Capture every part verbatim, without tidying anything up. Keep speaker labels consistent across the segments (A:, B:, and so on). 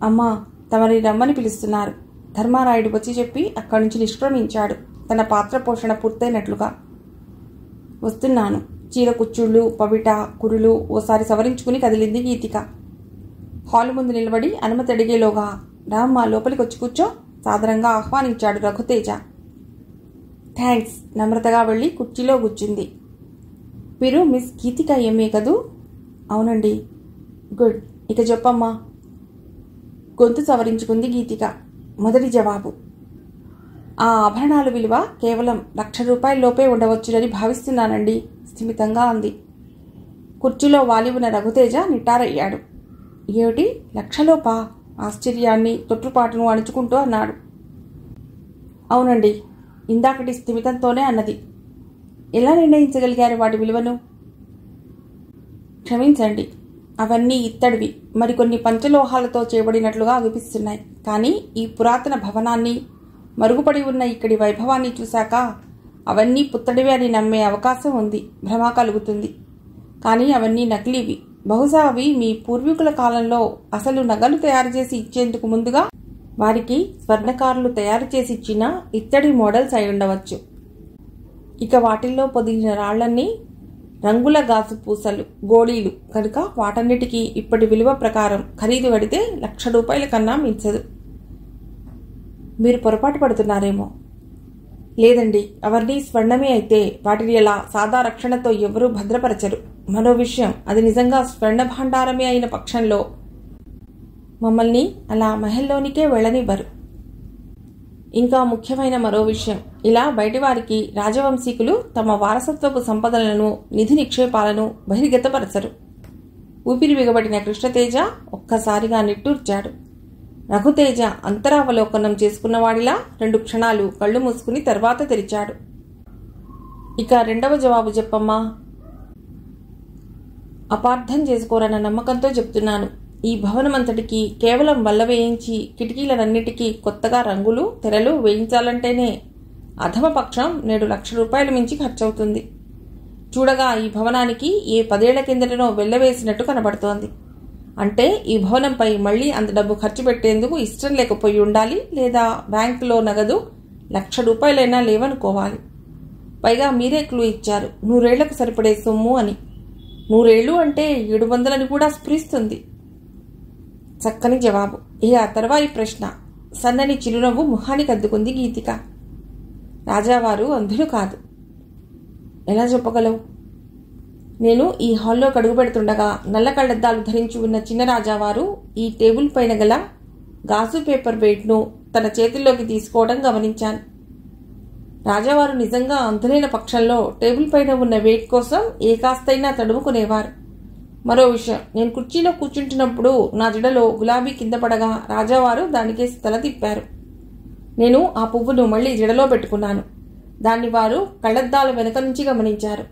A: అమ్మా, తమని రమ్మని పిలుస్తున్నారు. ధర్మారాయుడు వచ్చి చెప్పి అక్కడి నుంచి నిష్క్రమించాడు తన పాత్ర పోషణ పూర్తయినట్లుగా. వస్తున్నాను. చీర కుచ్చుళ్ళు, పవిట, కురులు ఓసారి సవరించుకుని కదిలింది గీతిక. హాలు ముందు నిలబడి అనుమతి అడిగేలోగా రామ్మ లోపలికి వచ్చి కూర్చో సాదరంగా ఆహ్వానించాడు రఘుతేజ. థ్యాంక్స్ నమ్రతగా వెళ్ళి కుర్చీలో కూర్చుంది. మీరు మిస్ గీతిక ఎంఏ కదూ? అవునండి. గుడ్, ఇక చెప్పమ్మా. గొంతు సవరించుకుంది గీతిక. మొదటి జవాబు, ఆ ఆభరణాల విలువ కేవలం లక్ష రూపాయల లోపే ఉండవచ్చునని భావిస్తున్నానండి స్థిమితంగా అంది. కుర్చీలో వాలి ఉన్న రఘుతేజ నిట్టారయ్యాడు. ఏమిటి లక్షలోపా? ఆశ్చర్యాన్ని తొట్టుపాటును అణుచుకుంటూ అన్నాడు. అవునండి, ఇందాకటి స్థిమితంతోనే అన్నది. ఎలా నిర్ణయించగలిగారు వాటి విలువను? క్షమించండి, అవన్నీ ఇత్తడివి, మరికొన్ని పంచలోహాలతో చేయబడినట్లుగా అనిపిస్తున్నాయి. కానీ ఈ పురాతన భవనాన్ని, మరుగుపడి ఉన్న ఇక్కడి వైభవాన్ని చూశాక అవన్నీ పుత్తడివి అని నమ్మే అవకాశం ఉంది. భ్రమ కలుగుతుంది. కానీ అవన్నీ నకిలీవి. బహుశా అవి మీ పూర్వీకుల కాలంలో అసలు నగలు తయారు చేసి ఇచ్చేందుకు ముందుగా వారికి స్వర్ణకారులు తయారు చేసి ఇచ్చిన ఇత్తడి మోడల్స్ అయి ఉండవచ్చు. ఇక వాటిల్లో పొదిగిన రాళ్లన్నీ రంగుల గాజు పూసలు, గోళీలు కనుక వాటన్నిటికీ ఇప్పటి విలువ ప్రకారం ఖరీదు కడితే లక్ష రూపాయల కన్నా మించదు. మీరు పొరపాటు పడుతున్నారేమో. లేదండి, అవన్నీ స్వర్ణమే అయితే వాటిని అలా సాదా రక్షణతో ఎవరూ భద్రపరచరు. మరో విషయం, అది నిజంగా స్వర్ణ భాండారమే అయిన పక్షంలో మమ్మల్ని అలా మహల్లోనికే వెళ్ళనివ్వరు. ఇంకా ముఖ్యమైన మరో విషయం, ఇలా బయటివారికి రాజవంశీకులు తమ వారసత్వపు సంపదలను, నిధి నిక్షేపాలను బహిర్గతపరచరు. ఊపిరి బిగబడిన కృష్ణతేజ ఒక్కసారిగా నిట్టూర్చాడు. రఘుతేజ అంతరావలోకనం చేసుకున్నవాడిలా రెండు క్షణాలు కళ్ళు మూసుకుని తర్వాత తెరిచాడు. ఇక రెండవ జవాబు చెప్పమ్మా. అపార్థం చేసుకోరన్న నమ్మకంతో చెప్తున్నాను. ఈ భవనమంతటికి కేవలం వల్ల వేయించి కిటికీలన్నిటికీ కొత్తగా రంగులు, తెరలు వేయించాలంటేనే అధమపక్షం నేడు లక్ష రూపాయలు మించి ఖర్చవుతుంది. చూడగా ఈ భవనానికి ఏ పదేళ్ల కిందటనో వెళ్ళవేసినట్టు కనబడుతోంది. అంటే ఈ భవనంపై మళ్లీ అంత డబ్బు ఖర్చు పెట్టేందుకు ఇష్టం లేకపోయి ఉండాలి, లేదా బ్యాంకులో నగదు లక్ష రూపాయలైనా లేవనుకోవాలి. పైగా మీరే క్లూ ఇచ్చారు, నూరేళ్లకు సరిపడే సొమ్ము అని. నూరేళ్లు అంటే ఏడు వందలని కూడా స్ఫురిస్తుంది. చక్కని జవాబు. ఇక తర్వాయి ప్రశ్న. సన్నని చిరునవ్వు ముఖానికి అద్దుకుంది గీతిక. రాజావారు అంధులు కాదు. ఎలా చెప్పగలవు? నేను ఈ హాల్లో కడుగు పెడుతుండగా నల్ల కళ్లద్దాలు ధరించి ఉన్న చిన్న రాజావారు ఈ టేబుల్ పైన గల గాజు పేపర్ వెయిట్ను తన చేతుల్లోకి తీసుకోవడం గమనించాను. రాజావారు నిజంగా అంధులైన పక్షంలో టేబుల్ పైన ఉన్న వెయిట్ కోసం ఏ కాస్తైనా తడుముకునేవారు. మరో విషయం, నేను కుర్చీలో కూర్చుంటున్నప్పుడు నా జడలో గులాబీ కింద పడగా రాజావారు దానికేసి తల తిప్పారు. నేను ఆ పువ్వును మళ్లీ జడలో పెట్టుకున్నాను. దాన్ని వారు కళ్లద్దాల వెనక నుంచి గమనించారు.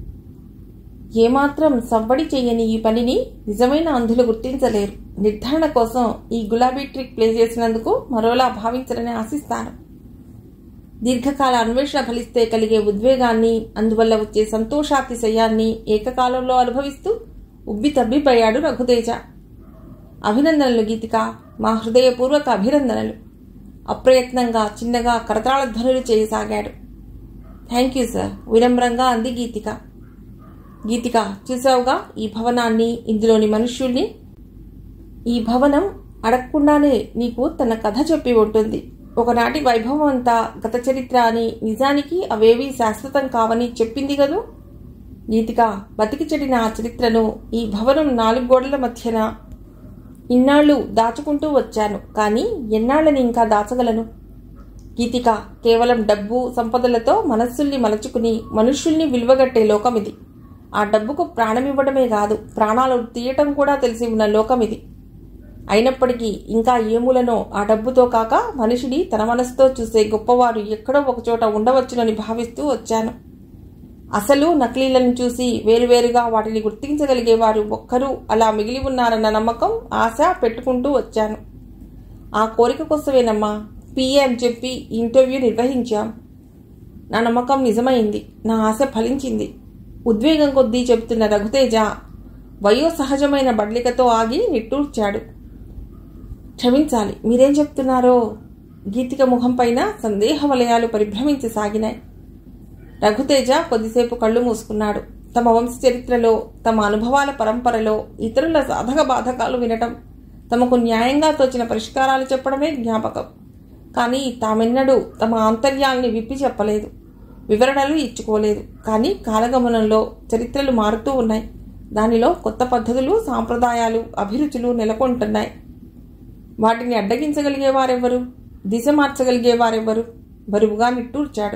A: ఏమాత్రం సవ్వడి చెయ్యని ఈ పనిని నిజమైన అంధులు గుర్తించలేరు. నిర్ధారణ కోసం ఈ గులాబీ ట్రిక్ ప్లే చేసినందుకు మరోలా భావించాలని ఆశిస్తాను. దీర్ఘకాల అన్వేషణ ఫలిస్తే కలిగే ఉద్వేగాన్ని, అందువల్ల వచ్చే సంతోషాతిశయాన్ని ఏకకాలంలో అనుభవిస్తూ ఉబ్బి తబ్బిపోయాడు రఘుతేజ. అభినందనలు గీతిక, మా హృదయపూర్వక అభినందనలు. అప్రయత్నంగా చిన్నగా కరతాళ ధ్వనులు చేయసాగాడు. థ్యాంక్ యూ సార్, వినమ్రంగా అంది గీతిక. గీతిక, చూసావుగా ఈ భవనాన్ని, ఇందులోని మనుష్యుల్ని. ఈ భవనం అడగకుండానే నీకు తన కథ చెప్పి ఉంటుంది. ఒకనాటి వైభవం అంతా గత చరిత్ర అని, నిజానికి అవేవీ శాశ్వతం కావని చెప్పింది కదూ. గీతిక, బతికి చెడిన ఆ చరిత్రను ఈ భవనం నాలుగు గోడల మధ్యన ఇన్నాళ్లు దాచుకుంటూ వచ్చాను. కానీ ఎన్నాళ్ళని ఇంకా దాచగలను? గీతిక, కేవలం డబ్బు సంపదలతో మనస్సుల్ని మలచుకుని మనుష్యుల్ని విలువగట్టే లోకమిది. ఆ డబ్బుకు ప్రాణమివ్వడమే కాదు, ప్రాణాలు తీయటం కూడా తెలిసి ఉన్న లోకమిది. అయినప్పటికీ ఇంకా ఏమూలనో ఆ డబ్బుతో కాక మనిషిని తన మనసుతో చూసే గొప్పవారు ఎక్కడో ఒకచోట ఉండవచ్చునని భావిస్తూ వచ్చాను. అసలు నకిలీలను చూసి వేరువేరుగా వాటిని గుర్తించగలిగేవారు ఒక్కరూ అలా మిగిలి ఉన్నారన్న నమ్మకం, ఆశ పెట్టుకుంటూ వచ్చాను. ఆ కోరిక కోసమేనమ్మా పిఏ అని చెప్పి ఇంటర్వ్యూ నిర్వహించాం. నా నమ్మకం నిజమైంది, నా ఆశ ఫలించింది. ఉద్వేగం కొద్దీ చెబుతున్న రఘుతేజ వయో సహజమైన బడ్లికతో ఆగి నిట్టూర్చాడు. క్షమించాలి, మీరేం చెప్తున్నారో? గీతిక ముఖం పైన సందేహ వలయాలు పరిభ్రమించసాగినాయి. రఘుతేజ కొద్దిసేపు కళ్ళు మూసుకున్నాడు. తమ వంశ చరిత్రలో, తమ అనుభవాల పరంపరలో ఇతరుల సాధక బాధకాలు వినటం, తమకు న్యాయంగా తోచిన పరిష్కారాలు చెప్పడమే జ్ఞాపకం. కానీ తామెన్నడూ తమ ఆంతర్యాల్ని విప్పి చెప్పలేదు, వివరణలు ఇచ్చుకోలేదు. కానీ కాలగమనంలో చరిత్రలు మారుతూ ఉన్నాయి. దానిలో కొత్త పద్ధతులు, సాంప్రదాయాలు, అభిరుచులు నెలకొంటున్నాయి. వాటిని అడ్డగించగలిగేవారెవ్వరు? దిశ మార్చగలిగేవారెవ్వరు? బరువుగా నిట్టూర్చాడు.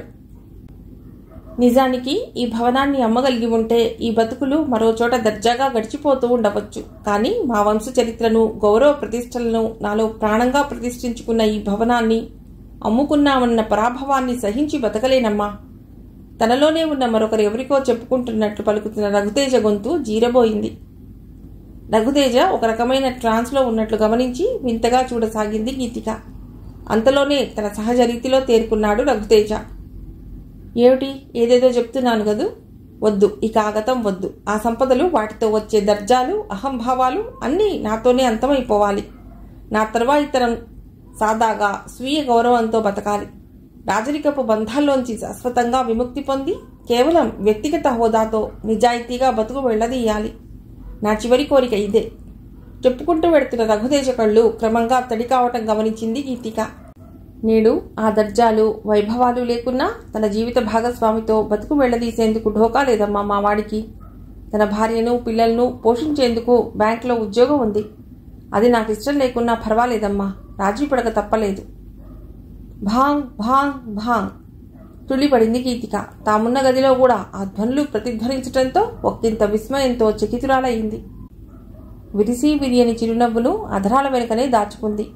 A: నిజానికి ఈ భవనాన్ని అమ్మగలిగి ఉంటే ఈ బతుకులు మరో చోట దర్జాగా గడిచిపోతూ ఉండవచ్చు. కానీ మా వంశ చరిత్రను, గౌరవ ప్రతిష్టలను నాలో ప్రాణంగా ప్రతిష్ఠించుకున్న ఈ భవనాన్ని అమ్ముకున్నామన్న పరాభవాన్ని సహించి బతకలేనమ్మా. తనలోనే ఉన్న మరొకరు ఎవరికో చెప్పుకుంటున్నట్లు పలుకుతున్న రఘుతేజ గొంతు జీరబోయింది. రఘుతేజ ఒక రకమైన ట్రాన్స్లో ఉన్నట్లు గమనించి వింతగా చూడసాగింది గీతిక. అంతలోనే తన సహజ రీతిలో తేరుకున్నాడు రఘుతేజ. ఏమిటి, ఏదేదో చెప్తున్నాను గదు? వద్దు, ఈ కాగతం వద్దు. ఆ సంపదలు, వాటితో వచ్చే దర్జాలు, అహంభావాలు అన్నీ నాతోనే అంతమైపోవాలి. నా తర్వాయి తరం సాదాగా స్వీయ గౌరవంతో బతకాలి. రాజరికపు బంధాల్లోంచి శాశ్వతంగా విముక్తి పొంది కేవలం వ్యక్తిగత హోదాతో నిజాయితీగా బతుకు వెళ్లదీయాలి. నా చివరి కోరిక ఇదే. చెప్పుకుంటూ వెడుతున్న రఘుతేజ కళ్ళు క్రమంగా తడి కావటం గమనించింది గీతిక. నేడు ఆ దర్జాలు, వైభవాలు లేకున్నా తన జీవిత భాగస్వామితో బతుకు వెళ్లదీసేందుకు ఢోకా లేదమ్మా మా వాడికి. తన భార్యను, పిల్లలను పోషించేందుకు బ్యాంకులో ఉద్యోగం ఉంది. అది నాకు ఇష్టం లేకున్నా పర్వాలేదమ్మా, రాజీ పడక తప్పలేదు. భాంగ్ భాంగ్ భాంగ్ తుళ్ళిపడింది గీతిక. తామున్న గదిలో కూడా ఆ ధ్వనులు ప్రతిధ్వనించటంతో ఒక్కింత విస్మయంతో చకితురాలయ్యింది. విరిసి విరియని చిరునవ్వును అధరాల వెనుకనే దాచుకుంది.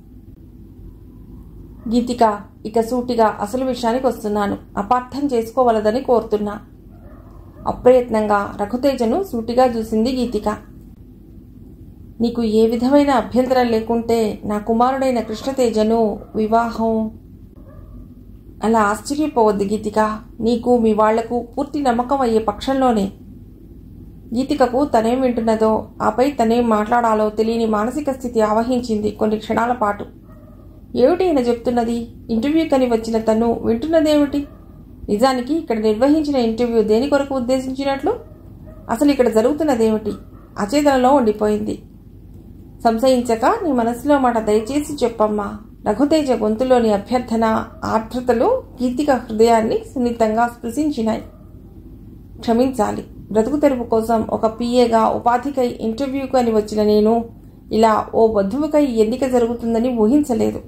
A: గీతిక, ఇక సూటిగా అసలు విషయానికి వస్తున్నాను. అపార్థం చేసుకోవలదని కోరుతున్నా. అప్రయత్నంగా రఘుతేజను సూటిగా చూసింది గీతిక. నీకు ఏ విధమైన అభ్యంతరం లేకుంటే నా కుమారుడైన కృష్ణతేజను వివాహం. అలా ఆశ్చర్యపోవద్దు గీతిక. నీకు, మీ వాళ్లకు పూర్తి నమ్మకం అయ్యే పక్షంలోనే. గీతికకు తనేం వింటున్నదో, ఆపై తనేం మాట్లాడాలో తెలియని మానసిక స్థితి ఆవహించింది కొన్ని క్షణాల పాటు. ఏమిటి ఈయన చెప్తున్నది? ఇంటర్వ్యూకని వచ్చిన తను వింటున్నదేమిటి? నిజానికి ఇక్కడ నిర్వహించిన ఇంటర్వ్యూ దేని కొరకు ఉద్దేశించినట్లు? అసలు ఇక్కడ జరుగుతున్నదేమిటి? అచేతనలో ఉండిపోయింది. సంశయించక నీ మనసులో మాట దయచేసి చెప్పమ్మా. రఘుతేజ గొంతులోని అభ్యర్థన, ఆర్ద్రతలు గీతిక హృదయాన్ని సున్నితంగా స్పృశించినాయి. క్షమించాలి, బ్రతుకు తెరుపు కోసం ఒక పిఏగా ఉపాధికై ఇంటర్వ్యూకు అని వచ్చిన నేను ఇలా ఓ వధువుకై ఎన్నిక జరుగుతుందని ఊహించలేదు.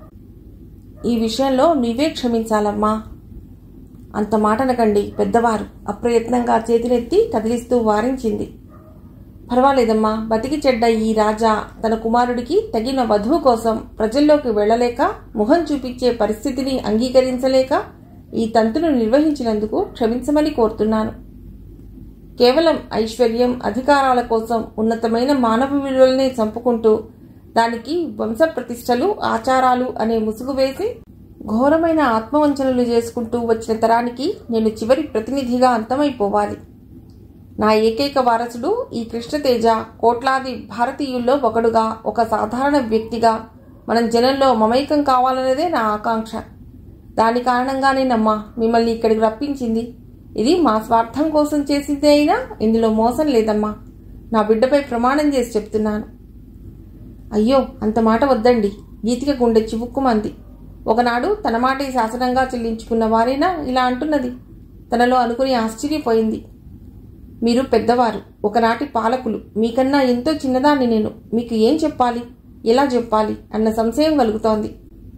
A: ఈ విషయంలో నీవే క్షమించాలమ్మా. అంత మాటనకండి పెద్దవారు, అప్రయత్నంగా చేతినెత్తి కదిలిస్తూ వారించింది. పర్వాలేదమ్మా, బతికి చెడ్డ ఈ రాజా తన కుమారుడికి తగిన వధువు కోసం ప్రజల్లోకి వెళ్లలేక, ముఖం చూపించే పరిస్థితిని అంగీకరించలేక ఈ తంతును నిర్వహించినందుకు క్షమించమని కోరుతున్నాను. కేవలం ఐశ్వర్యం, అధికారాల కోసం ఉన్నతమైన మానవ విలువల్ని చంపుకుంటూ దానికి వంశ ప్రతిష్టలు, ఆచారాలు అనే ముసుగు వేసి ఘోరమైన ఆత్మవంచనలు చేసుకుంటూ వచ్చిన తరానికి నేను చివరి ప్రతినిధిగా అంతమైపోవాలి. నా ఏకైక వారసుడు ఈ కృష్ణతేజ కోట్లాది భారతీయుల్లో ఒకడుగా, ఒక సాధారణ వ్యక్తిగా మనం జనంలో మమైకం కావాలన్నదే నా ఆకాంక్ష. దాని కారణంగానేనమ్మా మిమ్మల్ని ఇక్కడికి రప్పించింది. ఇది మా స్వార్థం కోసం చేసిందే అయినా ఇందులో మోసం లేదమ్మా. నా బిడ్డపై ప్రమాణం చేసి చెప్తున్నాను. అయ్యో, అంత మాట వద్దండి. గీతిక గుండె చివుక్కుమంది. ఒకనాడు తన మాటే శాసనంగా చెల్లించుకున్న వారేనా ఇలా అంటున్నది? తనలో అనుకుని ఆశ్చర్యపోయింది. మీరు పెద్దవారు, ఒకనాటి పాలకులు. మీకన్నా ఎంతో చిన్నదాన్ని నేను. మీకు ఏం చెప్పాలి, ఎలా చెప్పాలి అన్న సంశయం కలుగుతోంది.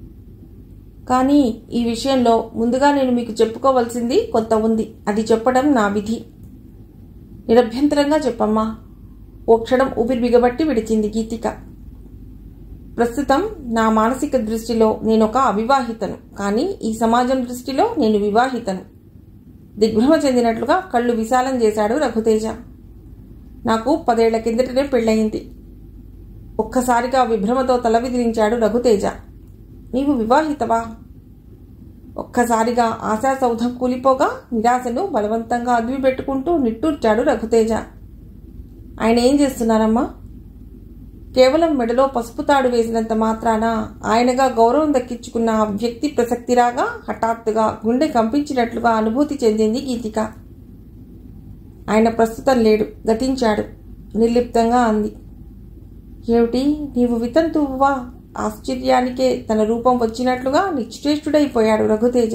A: కానీ ఈ విషయంలో ముందుగా నేను మీకు చెప్పుకోవలసింది కొంత ఉంది. అది చెప్పడం నా విధి. నిరభ్యంతరంగా చెప్పమ్మా. ఓ క్షణం ఊపిరి బిగబట్టి విడిచింది గీతిక. ప్రస్తుతం నా మానసిక దృష్టిలో నేనొక అవివాహితను, కానీ ఈ సమాజం దృష్టిలో నేను వివాహితను. దిగ్భ్రమ చెందినట్లుగా కళ్ళు విశాలం చేశాడు రఘుతేజ. నాకు పదేళ్ల కిందటనే పెళ్ళయింది. ఒక్కసారిగా విభ్రమతో తల విదిలించాడు రఘుతేజ. నీవు వివాహితవా? ఒక్కసారిగా ఆశాసౌధం కూలిపోగా నిరాశను బలవంతంగా అద్వి పెట్టుకుంటూ నిట్టూర్చాడు రఘుతేజ. ఆయన ఏం చేస్తున్నారమ్మా? కేవలం మెడలో పసుపు తాడు వేసినంత మాత్రాన ఆయనగా గౌరవం దక్కించుకున్న ఆ వ్యక్తి ప్రసక్తిరాగా హఠాత్తుగా గుండె కంపించినట్లుగా అనుభూతి చెందింది గీతిక. ఆయన ప్రస్తుతం లేడు, గతించాడు. నిర్లిప్తంగా అంది. ఏమిటి, నీవు వితంతువువా? ఆశ్చర్యానికే తన రూపం వచ్చినట్లుగా నిశ్చేష్టుడైపోయాడు రఘుతేజ.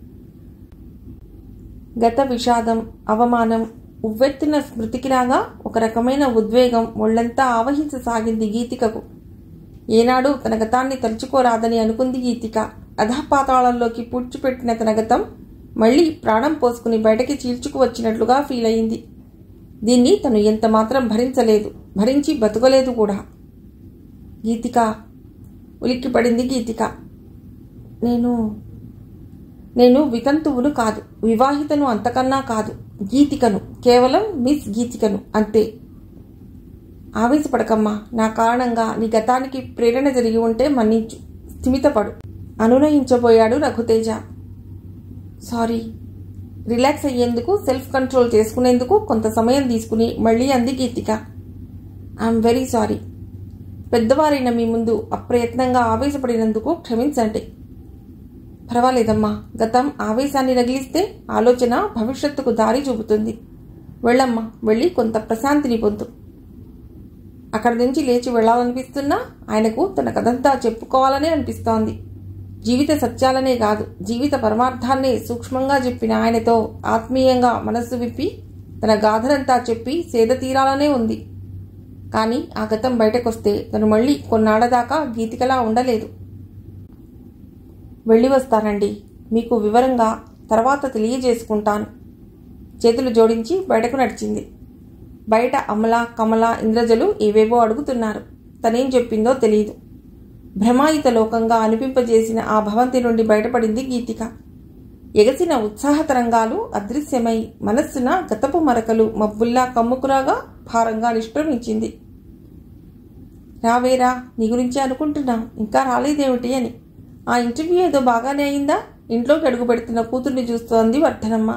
A: గత విషాదం, అవమానం ఉవ్వెత్తిన స్మృతికి రాగా ఒక రకమైన ఉద్వేగం ఒళ్లంతా ఆవహించసాగింది గీతికకు. ఏనాడు తన గతాన్ని తలుచుకోరాదని అనుకుంది గీతిక. అధపాతాళంలోకి పూడ్చిపెట్టిన తన గతం మళ్లీ ప్రాణం పోసుకుని బయటకి చీల్చుకు వచ్చినట్లుగా ఫీల్ అయింది. దీన్ని తను ఎంత మాత్రం భరించలేదు, భరించి బతుకలేదు కూడా. గీతిక, ఉలిక్కిపడింది గీతిక. నేను నేను వితంతువును కాదు, వివాహితను అంతకన్నా కాదు, గీతికను, కేవలం మిస్ గీతికను, అంతే. ఆవేశపడకమ్మా. నా కారణంగా నీ గతానికి ప్రేరణ జరిగి ఉంటే మన్నించు, స్థిమితపడు అనునయించబోయాడు రఘుతేజ. సారీ. రిలాక్స్ అయ్యేందుకు, సెల్ఫ్ కంట్రోల్ చేసుకునేందుకు కొంత సమయం తీసుకుని మళ్లీ అంది గీతిక. I'm very sorry. పెద్దవారైన మీ ముందు అప్రయత్నంగా ఆవేశపడినందుకు క్షమించండి. పర్వాలేదమ్మా. గతం ఆవేశాన్ని రగిలిస్తే ఆలోచన భవిష్యత్తుకు దారి చూపుతుంది. వెళ్ళమ్మా, వెళ్ళి కొంత ప్రశాంతిని పొందు. అక్కడి నుంచి లేచి వెళ్లాలనిపిస్తున్నా ఆయనకు తన కథంతా చెప్పుకోవాలనే అనిపిస్తోంది. జీవిత సత్యాలనే కాదు, జీవిత పరమార్థాన్నే సూక్ష్మంగా చెప్పిన ఆయనతో ఆత్మీయంగా మనస్సు విప్పి తన గాథనంతా చెప్పి సేద తీరాలనే ఉంది. కానీ ఆ గతం బయటకొస్తే తను మళ్లీ కొన్నాళ్లదాకా గీతికలా ఉండలేదు. వెళ్ళి వస్తానండి, మీకు వివరంగా తర్వాత తెలియజేసుకుంటాను. చేతులు జోడించి బయటకు నడిచింది. బయట అమల, కమల, ఇంద్రజలు ఏవేవో అడుగుతున్నారు. తనేం చెప్పిందో తెలియదు. భ్రమాయిత లోకంగా అనిపింపజేసిన ఆ భవంతి నుండి బయటపడింది గీతిక. ఎగసిన ఉత్సాహ తరంగాలు అదృశ్యమై మనస్సున గతపు మరకలు మబ్బుల్లా కమ్ముకురాగా భారంగా నిష్క్రమించింది. రావేరా, నీ గురించి అనుకుంటున్నాం, ఇంకా రాలేదేమిటి అని. ఆ ఇంటర్వ్యూ ఏదో బాగానే అయిందా? ఇంట్లోకి అడుగు పెడుతున్న కూతుర్ని చూస్తోంది వర్ధనమ్మ.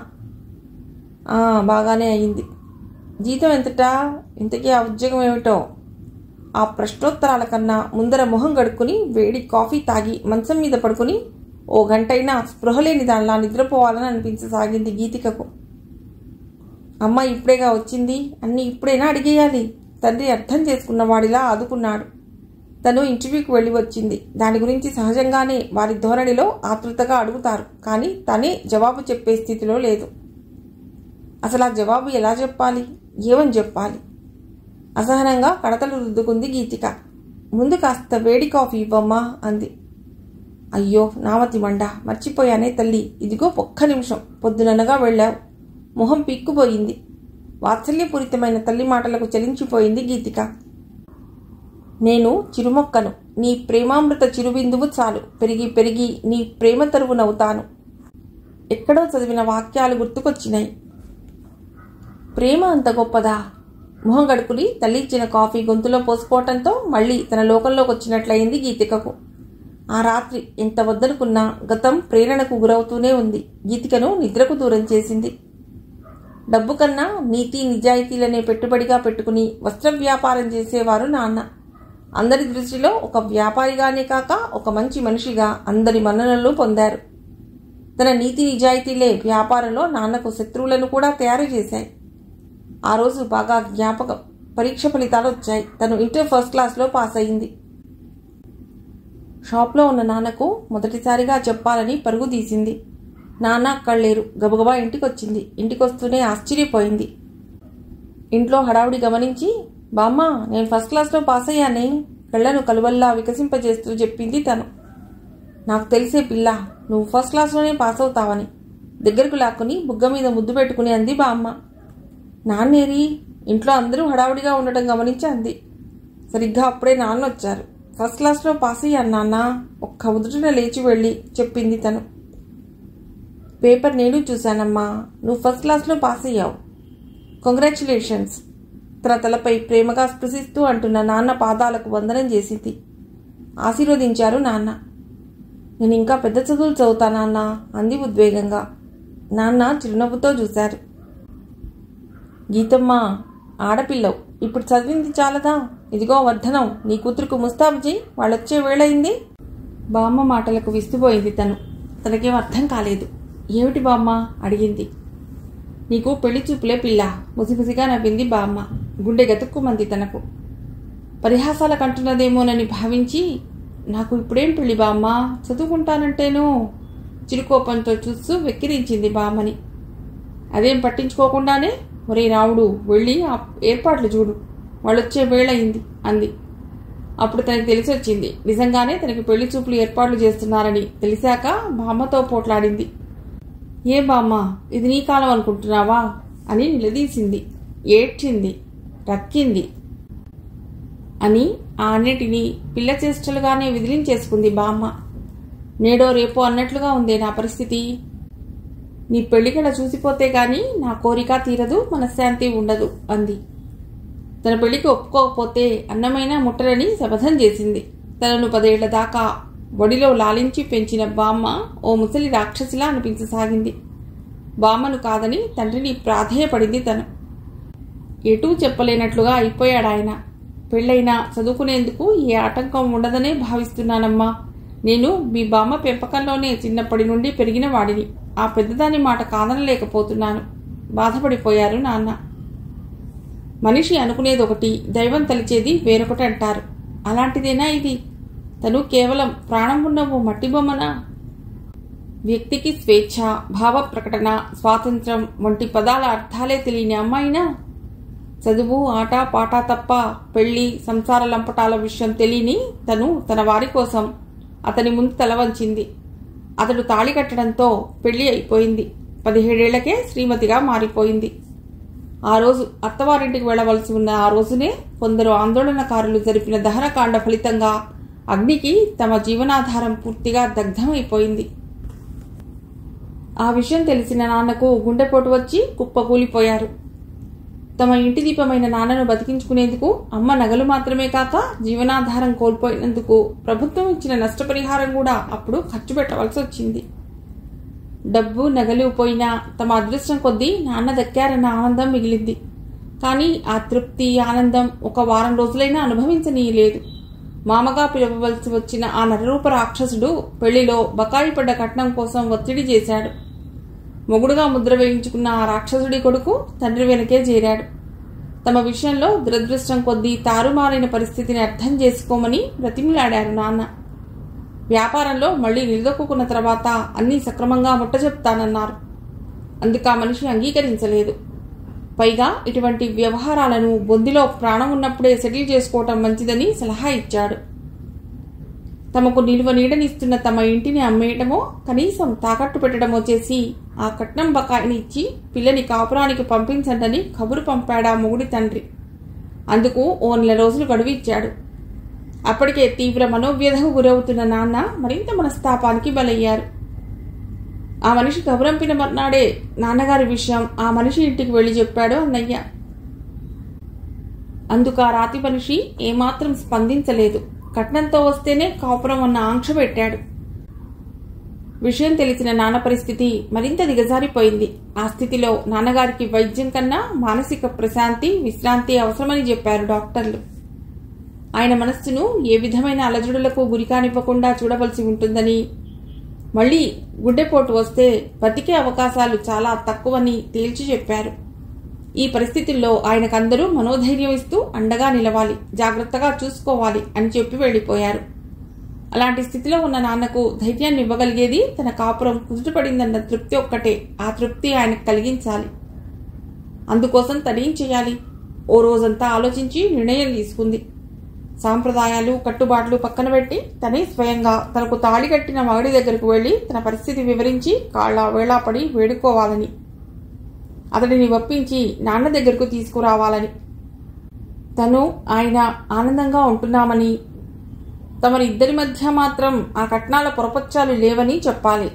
A: బాగానే అయింది. జీతం ఎంతటా? ఇంతకీ ఆ ఉద్యోగం ఏమిటో? ఆ ప్రశ్నోత్తరాల కన్నా ముందర మొహం గడుక్కుని వేడి కాఫీ తాగి మంచం మీద పడుకుని ఓ గంటైనా స్పృహలేని దానిలా నిద్రపోవాలని అనిపించసాగింది గీతికకు. అమ్మ ఇప్పుడేగా వచ్చింది, అన్నీ ఇప్పుడైనా అడిగేయాలి. తండ్రి అర్థం చేసుకున్నవాడిలా ఆదుకున్నాడు. తను ఇంటర్వ్యూకి వెళ్ళి వచ్చింది. దాని గురించి సహజంగానే వారి ధోరణిలో ఆతృతగా అడుగుతారు. కానీ తనే జవాబు చెప్పే స్థితిలో లేదు. అసలు ఆ జవాబు ఎలా చెప్పాలి, ఏమని చెప్పాలి? అసహనంగా కడతలు రుద్దుకుంది గీతిక. ముందు కాస్త వేడి కాఫీ ఇవ్వమ్మా అంది. అయ్యో నామతి మండ, మర్చిపోయానే తల్లి. ఇదిగో ఒక్క నిమిషం, పొద్దుననగా వెళ్ళావు. మొహం పీక్కుపోయింది. వాత్సల్యపూరితమైన తల్లి మాటలకు చలించిపోయింది గీతిక. నేను చిరుమొక్కను, నీ ప్రేమామృత చిరుబిందువు చాలు. పెరిగి పెరిగి నీ ప్రేమ తరువు నవ్వుతాను. ఎక్కడో చదివిన వాక్యాలు గుర్తుకొచ్చినాయి. ప్రేమ అంత గొప్పదా? మొహం గడుకుని తల్లి ఇచ్చిన కాఫీ గొంతులో పోసుకోవటంతో మళ్లీ తన లోకంలోకి వచ్చినట్లయింది గీతికకు. ఆ రాత్రి ఎంత వద్దనుకున్నా గతం ప్రేరణకు గురవుతూనే ఉంది. గీతికను నిద్రకు దూరం చేసింది. డబ్బు కన్నా నీతి నిజాయితీలనే పెట్టుబడిగా పెట్టుకుని వస్త్ర వ్యాపారం చేసేవారు నాన్న. అందరి దృష్టిలో ఒక వ్యాపారిగానే కాక ఒక మంచి మనిషిగా అందరి మన్ననలు పొందారు. తన నీతి నిజాయితీలే వ్యాపారంలో నాన్నకు శత్రువులను కూడా తయారు చేశాయి. ఆ రోజు బాగా జ్ఞాపకం. పరీక్ష ఫలితాలు వచ్చాయి. తను ఇంటర్ ఫస్ట్ క్లాస్లో పాస్ అయింది. షాప్లో ఉన్న నాన్నకు మొదటిసారిగా చెప్పాలని పరుగు తీసింది. నాన్న అక్కడలేరు. గబగబా ఇంటికొచ్చింది. ఇంటికొస్తూనే ఆశ్చర్యపోయింది. ఇంట్లో హడావుడి గమనించి, బామ్మ నేను ఫస్ట్ క్లాస్లో పాస్ అయ్యానే, కళ్ళను కలువల్లా వికసింపజేస్తూ చెప్పింది తను. నాకు తెలిసే పిల్ల, నువ్వు ఫస్ట్ క్లాస్లోనే పాస్ అవుతావని దగ్గరకు లాక్కుని బుగ్గ మీద ముద్దు పెట్టుకుని అంది బామ్మ. నాన్నేరి? ఇంట్లో అందరూ హడావుడిగా ఉండటం గమనించి అంది. సరిగ్గా అప్పుడే నాన్న వచ్చారు. ఫస్ట్ క్లాస్లో పాస్ అయ్యాను నాన్న, ఒక్క ఉదుటిన లేచి వెళ్ళి చెప్పింది తను. పేపర్ నేను చూశానమ్మా, నువ్వు ఫస్ట్ క్లాస్లో పాస్ అయ్యావు. కంగ్రాచ్యులేషన్స్. తన తలపై ప్రేమగా స్పృశిస్తూ అంటున్న నాన్న పాదాలకు వందనం చేసింది. ఆశీర్వదించారు నాన్న. నేను ఇంకా పెద్ద చదువులు చదువుతా నాన్న అంది ఉద్వేగంగా. నాన్న చిరునవ్వుతో చూశారు. గీతమ్మ, ఆడపిల్లవు, ఇప్పుడు చదివింది చాలదా? ఇదిగో వర్ధనం, నీ కూతురుకు ముస్తాబు చేయి, వాళ్ళొచ్చే వేళయింది. బామ్మ మాటలకు విస్తుపోయింది తను. తనకేం అర్థం కాలేదు. ఏమిటి బామ్మ అడిగింది. నీకు పెళ్లి చూపులే పిల్ల, ముసిముసిగా నవ్వింది బామ్మ. గుండె గతుక్కుమంది తనకు. పరిహాసాలకంటున్నదేమోనని భావించి, నాకు ఇప్పుడేం పెళ్లి బామ్మ, చదువుకుంటానంటేనూ చిరుకోపంతో చూస్తూ వెక్కిరించింది బామ్మని. అదేం పట్టించుకోకుండానే, ఒరే రావుడు, వెళ్ళి ఆ ఏర్పాట్లు చూడు, వాళ్ళొచ్చే వేళయింది అంది. అప్పుడు తనకి తెలిసి వచ్చింది, నిజంగానే తనకి పెళ్లి చూపులు ఏర్పాట్లు చేస్తున్నారని. తెలిసాక బామ్మతో పోట్లాడింది. ఏ బామ్మ, ఇది నీ కాలం అనుకుంటున్నావా అని నిలదీసింది. ఏడ్చింది, రక్కింది. అని ఆ అన్నిటినీ పిల్ల చేష్టలుగానే విదిలించేసుకుంది బామ్మ. నేడో రేపో అన్నట్లుగా ఉందే నా పరిస్థితి. నీ పెళ్లికడ చూసిపోతే గాని నా కోరిక తీరదు, మనశ్శాంతి ఉండదు అంది. తన పెళ్లికి ఒప్పుకోకపోతే అన్నమైనా ముట్టరని శపథం చేసింది. తనను పదేళ్ల దాకా ఒడిలో లాలించి పెంచిన బామ్మ ఓ ముసలి రాక్షసిలా అనిపించసాగింది. బామ్మను కాదని తండ్రిని ప్రాధేయపడింది తను. ఎటూ చెప్పలేనట్లుగా అయిపోయాడాయన. పెళ్ళైనా చదువుకునేందుకు ఏ ఆటంకం ఉండదనే భావిస్తున్నానమ్మా. నేను మీ బామ్మ పెంపకంలోనే చిన్నప్పటి నుండి పెరిగిన వాడిని. ఆ పెద్దదాని మాట కాదనలేకపోతున్నాను. బాధపడిపోయారు నాన్న. మనిషి అనుకునేది ఒకటి, దైవం తలిచేది వేరొకటి అంటారు. అలాంటిదేనా ఇది? తను కేవలం ప్రాణం ఉన్న ఓ మట్టి బొమ్మనా? వ్యక్తికి స్వేచ్ఛ, భావ ప్రకటన, స్వాతంత్రం వంటి పదాల అర్థాలే తెలియని అమ్మాయినా? చదువు, ఆట పాట తప్ప పెళ్లి, సంసార లంపటాల విషయం తెలియని తను తన వారి కోసం అతని ముందు తలవంచింది. అతడు తాళి కట్టడంతో పెళ్లి అయిపోయింది. పదిహేడేళ్లకే శ్రీమతిగా మారిపోయింది. ఆ రోజు అత్తవారింటికి వెళ్లవలసి ఉన్న ఆ రోజునే కొందరు ఆందోళనకారులు జరిపిన దహనకాండ ఫలితంగా అగ్నికి తమ జీవనాధారం పూర్తిగా దగ్ధమైపోయింది. ఆ విషయం తెలిసిన నాన్నకు గుండెపోటు వచ్చి కుప్పకూలిపోయారు. తమ ఇంటి దీపమైన నాన్నను బతికించుకునేందుకు అమ్మ నగలు మాత్రమే కాక జీవనాధారం కోల్పోయినందుకు ప్రభుత్వం ఇచ్చిన నష్టపరిహారం కూడా అప్పుడు ఖర్చు పెట్టవలసి వచ్చింది. డబ్బు నగలు పోయినా తమ అదృష్టం కొద్దీ నాన్న దక్కారన్న ఆనందం మిగిలింది. కానీ ఆ తృప్తి, ఆనందం ఒక వారం రోజులైనా అనుభవించనీయలేదు. మామగా పిలవవలసి వచ్చిన ఆ నరరూప రాక్షసుడు పెళ్లిలో బకాయి పడ్డ కట్నం కోసం ఒత్తిడి చేశాడు. మొగుడుగా ముద్ర వేయించుకున్న ఆ రాక్షసుడి కొడుకు తండ్రి వెనకే చేరాడు. తమ విషయంలో దురదృష్టం కొద్దీ తారుమారైన పరిస్థితిని అర్థం చేసుకోమని బ్రతిమిలాడారు నాన్న. వ్యాపారంలో మళ్లీ నిలదొక్కున్న తర్వాత అన్నీ సక్రమంగా ముట్టజెప్తానన్నారు. అందుకు ఆ మనిషి అంగీకరించలేదు. పైగా ఇటువంటి వ్యవహారాలను బొందిలో ప్రాణం ఉన్నప్పుడే సెటిల్ చేసుకోవటం మంచిదని సలహా ఇచ్చాడు. తమకు నిలువ నీడనిస్తున్న తమ ఇంటిని అమ్మేయటమో కనీసం తాకట్టు పెట్టడమో చేసి ఆ కట్నం బకాయిని ఇచ్చి పిల్లని కాపురానికి పంపించండని కబురు పంపాడా మొగుడి తండ్రి. అందుకు ఓ నెల రోజులు గడువు ఇచ్చాడు. అప్పటికే తీవ్ర మనోవ్యధకు గురవుతున్న నాన్న మరింత మనస్తాపానికి బలయ్యారు. ఆ మనిషి కబురంపిన మర్నాడే నాన్నగారి విషయం ఆ మనిషి ఇంటికి వెళ్లి చెప్పాడు అన్నయ్య. అందుకు ఆ రాతి మనిషి ఏమాత్రం స్పందించలేదు. కట్నంతో వస్తేనే కాపురం అన్న ఆంక్ష పెట్టాడు. విషయం తెలిసిన నాన్న పరిస్థితి మరింత దిగజారిపోయింది. ఆ స్థితిలో నాన్నగారికి వైద్యం కన్నా మానసిక ప్రశాంతి, విశ్రాంతి అవసరమని చెప్పారు డాక్టర్లు. ఆయన మనస్సును ఏ విధమైన అలజడులకు గురికానివ్వకుండా చూడవలసి ఉంటుందని, మళ్లీ గుండెపోటు వస్తే బతికే అవకాశాలు చాలా తక్కువని తేల్చి చెప్పారు. ఈ పరిస్థితుల్లో ఆయనకందరూ మనోధైర్యం ఇస్తూ అండగా నిలవాలి, జాగ్రత్తగా చూసుకోవాలి అని చెప్పి వెళ్లిపోయారు. అలాంటి స్థితిలో ఉన్న నాన్నకు ధైర్యాన్ని ఇవ్వగలిగేది తన కాపురం కుదుటపడిందన్న తృప్తి ఒక్కటే. ఆ తృప్తి ఆయనకు కలిగించాలి. అందుకోసం తనేం చేయాలి? ఓ రోజంతా ఆలోచించి నిర్ణయం తీసుకుంది. సాంప్రదాయాలు, కట్టుబాట్లు పక్కన పెట్టి తనే స్వయంగా తనకు తాళి కట్టిన మగడి దగ్గరకు వెళ్లి తన పరిస్థితి వివరించి కాళ్ల వేళాపడి వేడుకోవాలని, అతడిని ఒప్పించి నాన్న దగ్గరకు తీసుకురావాలని, తను ఆయన ఆనందంగా ఉంటున్నామని, తమరి ఇద్దరి మధ్య మాత్రం ఆ కట్నాల పొరపచ్చాలు లేవని చెప్పాలి.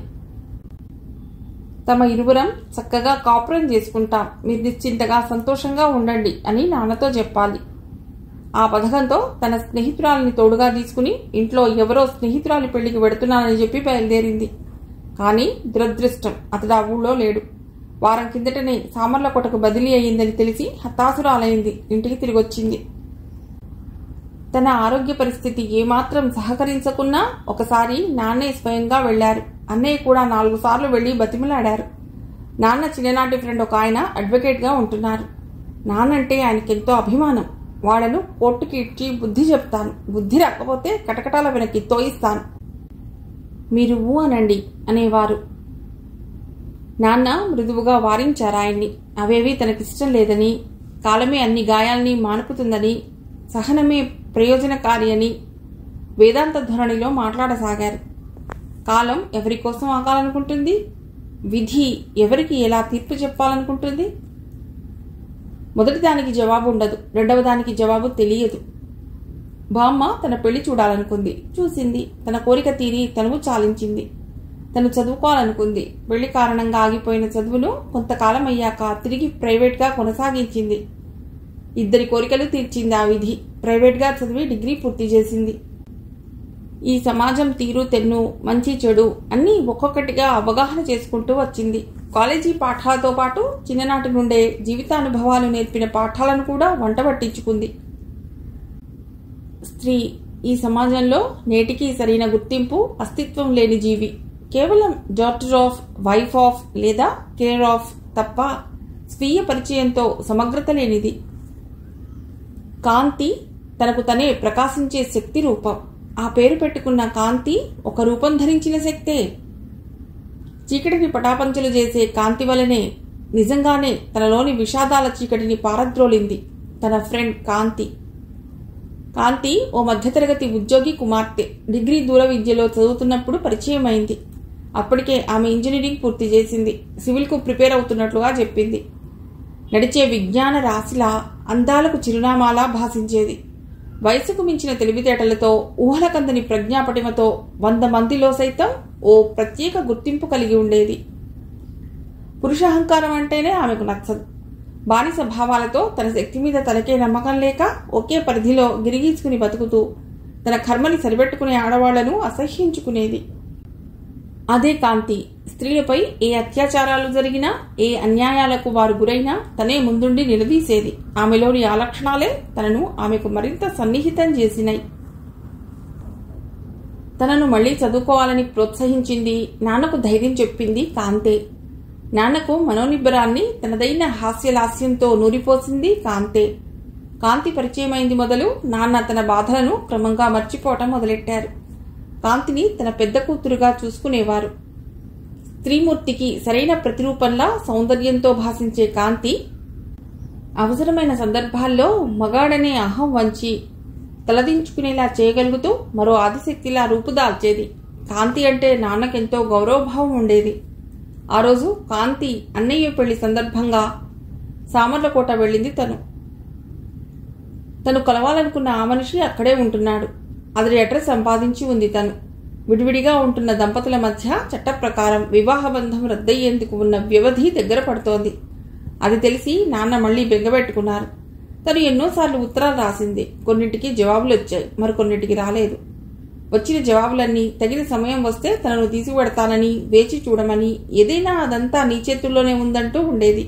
A: తమ ఇరువురం చక్కగా కాపురం చేసుకుంటాం, మీరు నిశ్చింతగా సంతోషంగా ఉండండి అని నాన్నతో చెప్పాలి. ఆ పథకంతో తన స్నేహితురాలిని తోడుగా తీసుకుని ఇంట్లో ఎవరో స్నేహితురాలి పెళ్లికి వెడుతున్నానని చెప్పి బయలుదేరింది. కానీ దురదృష్టం, అతడు ఆ ఊళ్ళో లేడు. వారం కిందటనే సామర్లకోటకు బదిలీ అయ్యిందని తెలిసి హతాశురాలైంది. ఇంటికి తిరిగొచ్చింది. తన ఆరోగ్య పరిస్థితి ఏమాత్రం సహకరించకున్నా ఒకసారి నాన్నే స్వయంగా వెళ్లారు. అన్నయ్య కూడా నాలుగు సార్లు వెళ్లి బతిమలాడారు. నాన్న చిన్ననాటి ఫ్రెండ్ ఒక ఆయన అడ్వకేట్గా ఉంటున్నారు. నాన్నంటే ఆయనకెంతో అభిమానం. వాళ్లను కోర్టుకి ఇచ్చి బుద్ధి చెప్తాను, బుద్ధి రాకపోతే కటకటాల వెనక్కి తోయిస్తాను, మీరు ఊ అనండి అనేవారు. నాన్న మృదువుగా వారించారు ఆయన్ని. అవేవి తనకిష్టం లేదని, కాలమే అన్ని గాయాల్ని మానుపుతుందని, సహనమే ప్రయోజనకారి అని వేదాంత ధోరణిలో మాట్లాడసాగారు. కాలం ఎవరి కోసం ఆగాలనుకుంటుంది? విధి ఎవరికి ఎలా తీర్పు చెప్పాలనుకుంటుంది? మొదటి దానికి జవాబు ఉండదు, రెండవ దానికి జవాబు తెలియదు. బామ్మ తన పెళ్లి చూడాలనుకుంది, చూసింది. తన కోరిక తీరి తనువు చాలించింది. తను చదువుకోవాలనుకుంది. పెళ్లి కారణంగా ఆగిపోయిన చదువును కొంతకాలం అయ్యాక తిరిగి ప్రైవేట్గా కొనసాగించింది. ఇద్దరి కోరికలు తీర్చింది ఆ విధి. ప్రైవేట్గా చదివి డిగ్రీ పూర్తి చేసింది. ఈ సమాజం తీరు తెన్ను, మంచి చెడు అన్నీ ఒక్కొక్కటిగా అవగాహన చేసుకుంటూ వచ్చింది. కాలేజీ పాఠాలతో పాటు చిన్ననాటి నుండే జీవితానుభవాలు నేర్పిన పాఠాలను కూడా వంట పట్టించుకుంది. స్త్రీ ఈ సమాజంలో నేటికీ సరైన గుర్తింపు, అస్తిత్వం లేని జీవి. కేవలం డాటర్ ఆఫ్, వైఫ్ ఆఫ్ లేదా కేర్ ఆఫ్ తప్ప స్వీయ పరిచయంతో సమగ్రత లేనిది. కాంతి తనకు తనే ప్రకాశించే శక్తి రూపం. ఆ పేరు పెట్టుకున్న కాంతి ఒక రూపం ధరించిన శక్తే. చీకటిని పటాపంచలు చేసే కాంతి వలనే నిజంగానే తనలోని విషాదాల చీకటిని పారద్రోలింది తన ఫ్రెండ్ కాంతి. కాంతి ఓ మధ్యతరగతి ఉద్యోగి కుమార్తె. డిగ్రీ దూర విద్యలో చదువుతున్నప్పుడు పరిచయం అయింది. అప్పటికే ఆమె ఇంజనీరింగ్ పూర్తి చేసింది. సివిల్కు ప్రిపేర్ అవుతున్నట్లుగా చెప్పింది. నడిచే విజ్ఞాన రాశిలా, అందాలకు చిరునామాలా భాషించేది. వయసుకు మించిన తెలివితేటలతో, ఊహలకందని ప్రజ్ఞాపటిమతో వంద మందిలో సైతం ఓ ప్రత్యేక గుర్తింపు కలిగి ఉండేది. పురుషాహంకారం అంటేనే ఆమెకు నచ్చదు. బానిస భావాలతో తన శక్తి మీద తనకే నమ్మకం లేక ఒకే పరిధిలో గిరిగీసుకుని బతుకుతూ తన కర్మని సరిపెట్టుకునే ఆడవాళ్లను అసహ్యించుకునేది. అదే కాంతి. స్త్రీలపై ఏ అత్యాచారాలు జరిగినా, ఏ అన్యాయాలకు వారు గురైనా తనే ముందుండి నిలదీసేది. ఆమెలోని ఆ లక్షణాలే తనను ఆమెకు మరింత సన్నిహితం చేసినాయి. తనను మళ్లీ చదువుకోవాలని ప్రోత్సహించింది, నాన్నకు ధైర్యం చెప్పింది కాంతే. నాన్నకు మనోనిబ్బరాన్ని తనదైన హాస్యలాస్యంతో నూరిపోసింది కాంతే. కాంతి పరిచయమైంది మొదలు నాన్న తన బాధలను క్రమంగా మర్చిపోవటం మొదలెట్టారు. కాంతిని తన పెద్ద కూతురుగా చూసుకునేవారు. స్త్రీమూర్తికి సరైన ప్రతిరూపంలా సౌందర్యంతో భాషించే కాంతి అవసరమైన సందర్భాల్లో మగాడనే అహం వంచి తలదించుకునేలా చేయగలుగుతూ మరో ఆదిశక్తిలా రూపుదాల్చేది. కాంతి అంటే నాన్నకెంతో గౌరవభావం ఉండేది. ఆ రోజు కాంతి అన్నయ్య పెళ్లి సందర్భంగా సామర్లకోట వెళ్ళింది. తను తను కలవాలనుకున్న ఆ మనిషి అక్కడే ఉంటున్నాడు. అతడి అడ్రస్ సంపాదించి ఉంది. తను విడివిడిగా ఉంటున్న దంపతుల మధ్య చట్ట ప్రకారం వివాహ బంధం రద్దయ్యేందుకు ఉన్న వ్యవధి దగ్గర పడుతోంది. అది తెలిసి నాన్న మళ్లీ బెంగబెట్టుకున్నారు. తను ఎన్నోసార్లు ఉత్తరాలు రాసింది. కొన్నింటికి జవాబులు వచ్చాయి, మరికొన్నింటికి రాలేదు. వచ్చిన జవాబులన్నీ తగిన సమయం వస్తే తనను తీసుకువెడతానని, వేచి చూడమని, ఏదైనా అదంతా నీ చేతుల్లోనే ఉందంటూ ఉండేది.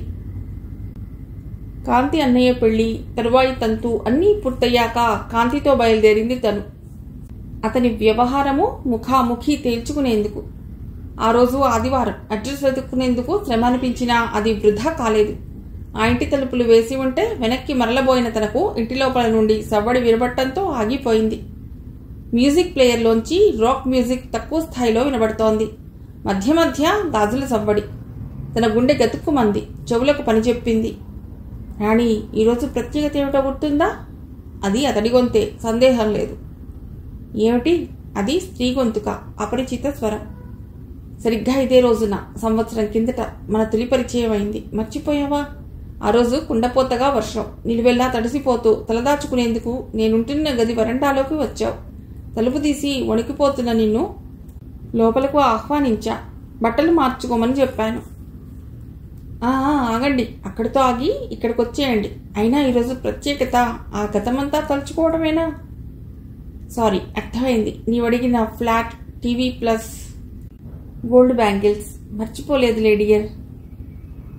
A: కాంతి అన్నయ్య పెళ్లి, తరువాయి తంతు అన్నీ పూర్తయ్యాక కాంతితో బయలుదేరింది తను. అతని వ్యవహారము ముఖాముఖి తేల్చుకునేందుకు. ఆ రోజు ఆదివారం. అడ్రస్ వెతుక్కునేందుకు శ్రమ అనిపించినా అది వృధా కాలేదు. ఆ ఇంటి తలుపులు వేసి ఉంటే వెనక్కి మరలబోయిన తనకు ఇంటి లోపల నుండి సవ్వడి వినబడటంతో ఆగిపోయింది. మ్యూజిక్ ప్లేయర్లోంచి రాక్ మ్యూజిక్ తక్కువ స్థాయిలో వినబడుతోంది. మధ్య మధ్య గాజుల సవ్వడి. తన గుండె గతుక్కుమంది. చెవులకు పనిచెప్పింది. రాణి, ఈరోజు ప్రత్యేకత ఏమిటో గుర్తుందా? అది అతడి గొంతే, సందేహం లేదు. ఏమిటి? అది స్త్రీ గొంతుక, అపరిచిత స్వరం. సరిగ్గా ఇదే రోజున సంవత్సరం కిందట మన తొలి పరిచయం అయింది. మర్చిపోయావా? ఆ రోజు కుండపోతగా వర్షం. నిలువెల్లా తడిసిపోతూ తలదాచుకునేందుకు నేనుంటున్న గది వరండాలోకి వచ్చావు. తలుపు తీసి వణికిపోతున్న నిన్ను లోపలకు ఆహ్వానించా. బట్టలు మార్చుకోమని చెప్పాను. ఆ ఆగండి, అక్కడితో ఆగి ఇక్కడికొచ్చేయండి. అయినా ఈరోజు ప్రత్యేకత ఆ గతమంతా తలుచుకోవడమేనా? సారీ, అర్థమైంది. నీవు అడిగిన flat, TV plus gold bangles. మర్చిపోలేదు లేడియర్.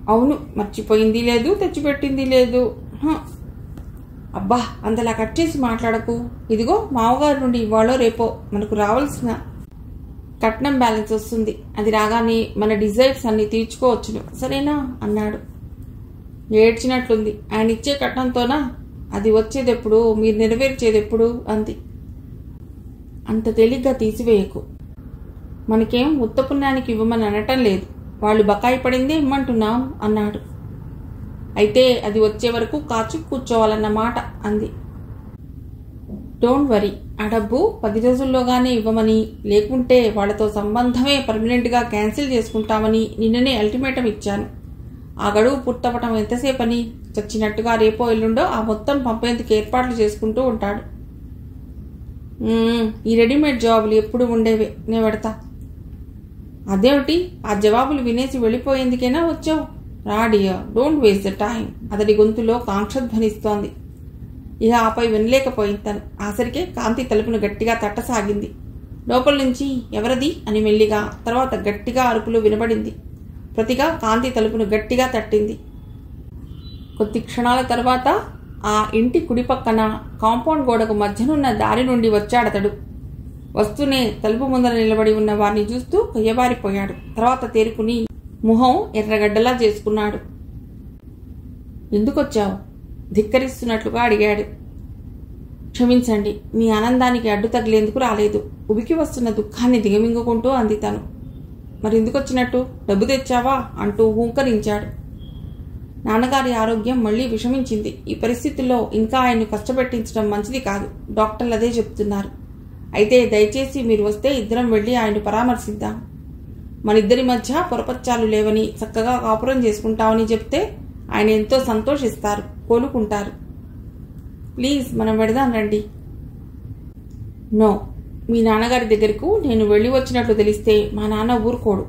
A: అవును, మర్చిపోయింది లేదు, తెచ్చిపెట్టింది లేదు. అబ్బా, అంతలా కట్ చేసి మాట్లాడకు. ఇదిగో మామగారి నుండి ఇవాళ రేపో మనకు రావాల్సిన కట్నం బ్యాలెన్స్ వస్తుంది. అది రాగానే మన డిజైర్స్ అన్ని తీర్చుకోవచ్చును, సరేనా అన్నాడు. ఏడ్చినట్లుంది. ఆయన ఇచ్చే కట్నంతోనా? అది వచ్చేదెప్పుడు, మీరు నెరవేర్చేదెప్పుడు అంది. అంత తేలిగ్గా తీసివేయకు. మనకేం ఉత్తపుణ్యానికి ఇవ్వమని అనటం లేదు, వాళ్ళు బకాయి పడిందే ఇమ్మంటున్నాం అన్నాడు. అయితే అది వచ్చే వరకు కాచు కూర్చోవాలన్నమాట అంది. డోంట్ వరీ, ఆ డబ్బు పది రోజుల్లోగానే ఇవ్వమని, లేకుంటే వాళ్లతో సంబంధమే పర్మనెంట్గా క్యాన్సిల్ చేసుకుంటామని నిన్ననే అల్టిమేటం ఇచ్చాను. ఆ గడువు పూర్తవటం ఎంతసేపని? చచ్చినట్టుగా రేపో ఎల్లుండో ఆ మొత్తం పంపేందుకు ఏర్పాట్లు చేసుకుంటూ ఉంటాడు. ఈ రెడీమేడ్ జవాబులు ఎప్పుడు ఉండేవే, నే పెడతా. అదేమిటి, ఆ జవాబులు వినేసి వెళ్ళిపోయేందుకేనా వచ్చావు? రాడియా, డోంట్ వేస్ట్ ద టైం. అతడి గొంతులో కాంక్షధ్వనిస్తోంది. ఇక ఆపై వినలేకపోయింది తను. ఆసరికే కాంతి తలుపును గట్టిగా తట్టసాగింది. లోపల నుంచి ఎవరది అని మెల్లిగా, తర్వాత గట్టిగా అరుపులు వినబడింది. ప్రతిగా కాంతి తలుపును గట్టిగా తట్టింది. కొద్ది క్షణాల తర్వాత ఆ ఇంటి కుడిపక్కన కాంపౌండ్ గోడకు మధ్యనున్న దారి నుండి వచ్చాడతడు. వస్తూనే తలుపు ముందర నిలబడి ఉన్న వారిని చూస్తూ కొయ్యబారిపోయాడు. తర్వాత తేరుకుని ముఖం ఎర్రగడ్డలా చేసుకున్నాడు. ఎందుకొచ్చావు? ధిక్కరిస్తున్నట్లుగా అడిగాడు. క్షమించండి, మీ ఆనందానికి అడ్డు తగిలేందుకు రాలేదు. ఉబికి వస్తున్న దుఃఖాన్ని దిగమింగుకుంటూ అంది తను. మరెందుకొచ్చినట్టు? డబ్బు తెచ్చావా అంటూ హూంకరించాడు. నాన్నగారి ఆరోగ్యం మళ్లీ విషమించింది. ఈ పరిస్థితుల్లో ఇంకా ఆయన్ను కష్టపెట్టించడం మంచిది కాదు. డాక్టర్లు అదే చెప్తున్నారు. అయితే దయచేసి మీరు వస్తే ఇద్దరం వెళ్లి ఆయన్ను పరామర్శిద్దాం. మనిద్దరి మధ్య పొరపచ్చాలు లేవని, చక్కగా కాపురం చేసుకుంటామని చెప్తే ఆయన ఎంతో సంతోషిస్తారు, కోలుకుంటారు. ప్లీజ్ మనం వెడదాం రండి. నో, మీ నాన్నగారి దగ్గరకు నేను వెళ్ళి వచ్చినట్లు తెలిస్తే మా నాన్న ఊరుకోడు.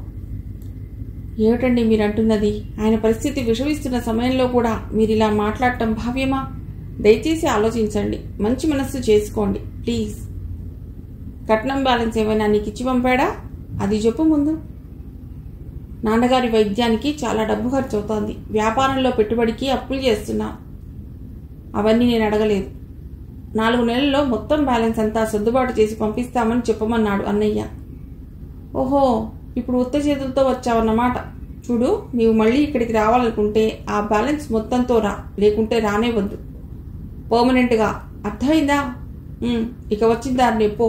A: ఏమిటండి మీరంటున్నది? ఆయన పరిస్థితి విషమిస్తున్న సమయంలో కూడా మీరిలా మాట్లాడటం భావ్యమా? దయచేసి ఆలోచించండి, మంచి మనస్సు చేసుకోండి ప్లీజ్. కట్నం బ్యాలెన్స్ ఏమైనా నీకు ఇచ్చి పంపాడా? అది చెప్పు ముందు. నాన్నగారి వైద్యానికి చాలా డబ్బు ఖర్చు అవుతోంది. వ్యాపారంలో పెట్టుబడికి అప్పులు చేస్తున్నా. అవన్నీ నేను అడగలేదు. నాలుగు నెలల్లో మొత్తం బ్యాలెన్స్ అంతా సర్దుబాటు చేసి పంపిస్తామని చెప్పమన్నాడు అన్నయ్య. ఓహో, ఇప్పుడు ఉత్త చేతులతో వచ్చావన్నమాట. చూడు, నీవు మళ్ళీ ఇక్కడికి రావాలనుకుంటే ఆ బ్యాలెన్స్ మొత్తంతో రా, లేకుంటే రానే వద్దు. పర్మనెంట్గా, అర్థమైందా? ఇక వచ్చిన దారిని ఎప్పో.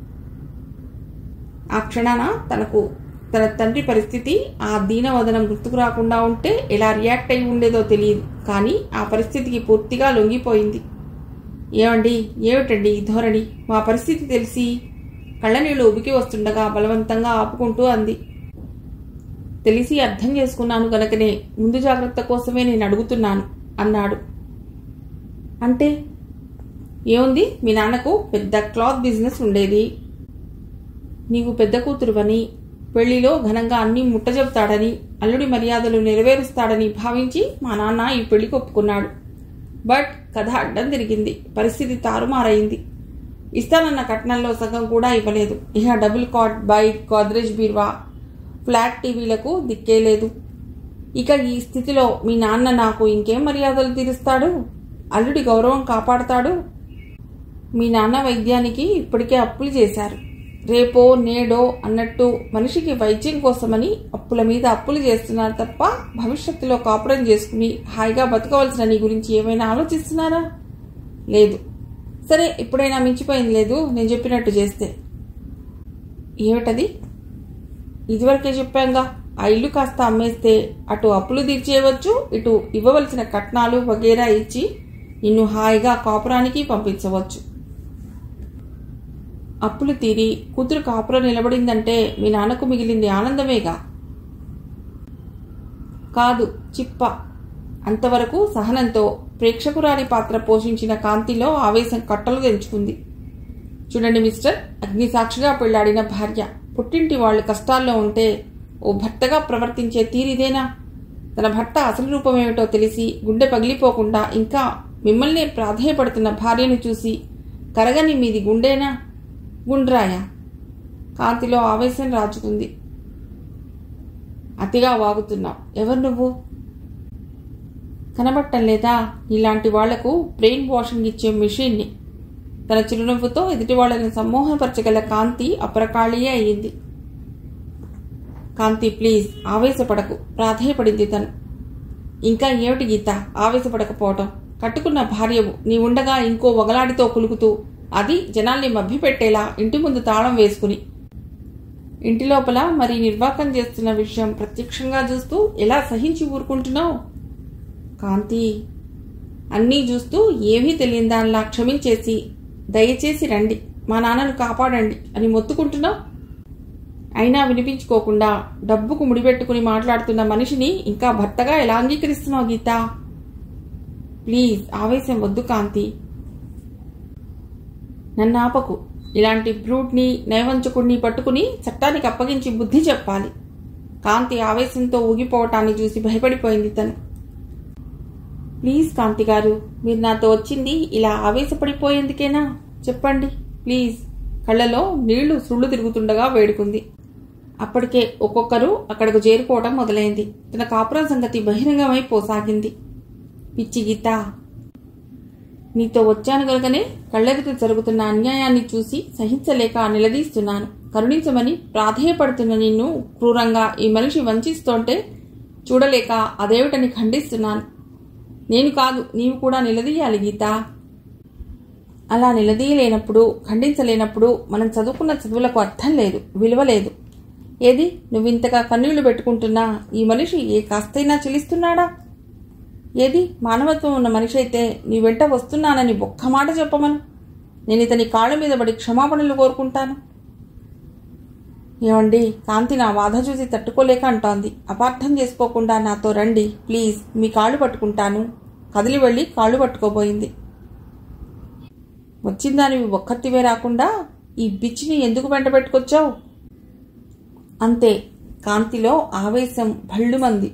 A: ఆ క్షణాన తనకు తన తండ్రి పరిస్థితి, ఆ దీనవదనం గుర్తుకు రాకుండా ఉంటే ఎలా రియాక్ట్ అయి ఉండేదో తెలియదు. కానీ ఆ పరిస్థితికి పూర్తిగా లొంగిపోయింది. ఏమండి, ఏమిటండి ఈ ధోరణి? మా పరిస్థితి తెలిసి కళ్ళనీళ్ళు ఉబికి వస్తుండగా బలవంతంగా ఆపుకుంటూ అంది. తెలిసి అర్థం చేసుకున్నాను గనకనే ముందు జాగ్రత్త కోసమే నేను అడుగుతున్నాను అన్నాడు. అంటే ఏముంది, మీ నాన్నకు పెద్ద క్లాత్ బిజినెస్ ఉండేది. నీవు పెద్ద కూతురువని, పెళ్లిలో ఘనంగా అన్నీ ముట్టజెప్తాడని, అల్లుడి మర్యాదలు నెరవేరుస్తాడని భావించి మా నాన్న ఈ పెళ్లికి ఒప్పుకున్నాడు. బట్ కథ అడ్డం తిరిగింది. పరిస్థితి తారుమారైంది. ఇస్తానన్న కట్నంలో సగం కూడా ఇవ్వలేదు. ఇక డబుల్ కాట్, బైక్, గోద్రేజ్ బీర్వా, ఫ్లాట్ టీవీలకు దిక్కే లేదు. ఇక ఈ స్థితిలో మీ నాన్న నాకు ఇంకేం మర్యాదలు తీరుస్తాడు? అల్లుడి గౌరవం కాపాడతాడు? మీ నాన్న వైద్యానికి ఇప్పటికే అప్పులు చేశారు. రేపో నేడో అన్నట్టు మనిషికి వైద్యం కోసమని అప్పుల మీద అప్పులు చేస్తున్నారు తప్ప భవిష్యత్తులో కాపురం చేసుకుని హాయిగా బతకవలసిన నీ గురించి ఏమైనా ఆలోచిస్తున్నారా? లేదు. సరే, ఇప్పుడైనా మించిపోయింది లేదు నేను చెప్పినట్టు చేస్తే. ఏమిటది? ఇదివరకే చెప్పాంగా, ఆ ఇల్లు కాస్త అమ్మేస్తే అటు అప్పులు తీర్చేయవచ్చు, ఇటు ఇవ్వవలసిన కట్నాలు వగేరా ఇచ్చి నిన్ను హాయిగా కాపురానికి పంపించవచ్చు. అప్పులు తీరి కూతురు కాపురం నిలబడిందంటే మీ నాన్నకు మిగిలింది ఆనందమేగా. కాదు, చిప్ప. అంతవరకు సహనంతో ప్రేక్షకురాలి పాత్ర పోషించిన కాంతిలో ఆవేశం కట్టలు తెంచుకుంది. చూడండి మిస్టర్, అగ్నిసాక్షిగా పెళ్లాడిన భార్య, పుట్టింటి వాళ్ళు కష్టాల్లో ఉంటే ఓ భర్తగా ప్రవర్తించే తీరిదేనా? తన భర్త అసలు రూపమేమిటో తెలిసి గుండె పగిలిపోకుండా ఇంకా మిమ్మల్ని ప్రాధేయపడుతున్న భార్యను చూసి కరగని మీది గుండేనా? గుండ్రాయా? కాంతిలో ఆవేశం రాజుకుంది. అతిగా వాగుతున్నావు. ఎవరు నువ్వు? కనబట్టం లేదా ఇలాంటి వాళ్లకు బ్రెయిన్ వాషింగ్ ఇచ్చే మెషిన్ని? తన చిరునవ్వుతో ఎదుటి వాళ్ళని సమ్మోహపరచగల కాంతి అపరకాళీయే అయ్యింది. కాంతి ప్లీజ్ ఆవేశపడకు, ప్రాధేయపడింది తను. ఇంకా ఏమిటి గీత ఆవేశపడకపోవటం? కట్టుకున్న భార్యవు నీ ఉండగా ఇంకో వగలాడితో కులుకుతూ, అది జనాల్ని మభ్యపెట్టేలా ఇంటి ముందు తాళం వేసుకుని, ఇంటి లోపల మరి నిర్వాకం చేస్తున్న విషయం ప్రత్యక్షంగా చూస్తూ ఎలా సహించి ఊరుకుంటున్నావు? కాంతి, అన్నీ చూస్తూ ఏమీ తెలియని దానిలా క్షమించేసి దయచేసి రండి, మా నాన్నను కాపాడండి అని మొత్తుకుంటున్నావు. అయినా వినిపించుకోకుండా డబ్బుకు ముడిపెట్టుకుని మాట్లాడుతున్న మనిషిని ఇంకా భర్తగా ఎలా అంగీకరిస్తున్నావు గీత? ప్లీజ్ ఆవేశం వద్దు కాంతి. నన్ను ఆపకు. ఇలాంటి బ్రూట్ని నైవంచకుడిని పట్టుకుని చట్టానికి అప్పగించి బుద్ధి చెప్పాలి. కాంతి ఆవేశంతో ఊగిపోవటాన్ని చూసి భయపడిపోయింది తను. ప్లీజ్ కాంతి గారు, మీరు నాతో వచ్చింది ఇలా ఆవేశపడిపోయేందుకేనా? చెప్పండి ప్లీజ్. కళ్ళలో నీళ్లు సుళ్ళు తిరుగుతుండగా వేడుకుంది. అప్పటికే ఒక్కొక్కరు అక్కడకు చేరుకోవటం మొదలైంది. తన కాపురం సంగతి బహిరంగమైపోసాగింది. పిచ్చి గీత, నీతో వచ్చాను గనుకనే కళ్ళెదుట జరుగుతున్న అన్యాయాన్ని చూసి సహించలేక నిలదీస్తున్నాను. కరుణించమని ప్రాధేయపడుతున్న నిన్ను క్రూరంగా ఈ మనిషి వంచిస్తోంటే చూడలేక అదేమిటని ఖండిస్తున్నాను. నేను కాదు, నీవు కూడా నిలదీయాలి గీత. అలా నిలదీయలేనప్పుడు, ఖండించలేనప్పుడు మనం చదువుకున్న చదువులకు అర్థం లేదు, విలువ లేదు. ఏది నువ్వింతగా కన్నీళ్లు పెట్టుకుంటున్నా ఈ మనిషి ఏ కాస్తైనా చెలిస్తున్నాడా? ఏది మానవత్వం ఉన్న మనిషి అయితే నీ వెంట వస్తున్నానని ఒక్క మాట చెప్పమను. నేను ఇతని కాళ్ళ మీద పడి క్షమాపణలు కోరుకుంటాను. ఏమండి, కాంతి నా బాధ చూసి తట్టుకోలేక అంటోంది. అపార్థం చేసుకోకుండా నాతో రండి ప్లీజ్, మీ కాళ్ళు పట్టుకుంటాను. కదిలి వెళ్ళి కాళ్ళు పట్టుకోబోయింది. వచ్చిందానివి ఒక్కతివే రాకుండా ఈ బిచ్చిని ఎందుకు వెంట పెట్టుకొచ్చావు? అంతే. కాంతిలో ఆవేశం భళ్ళుమంది.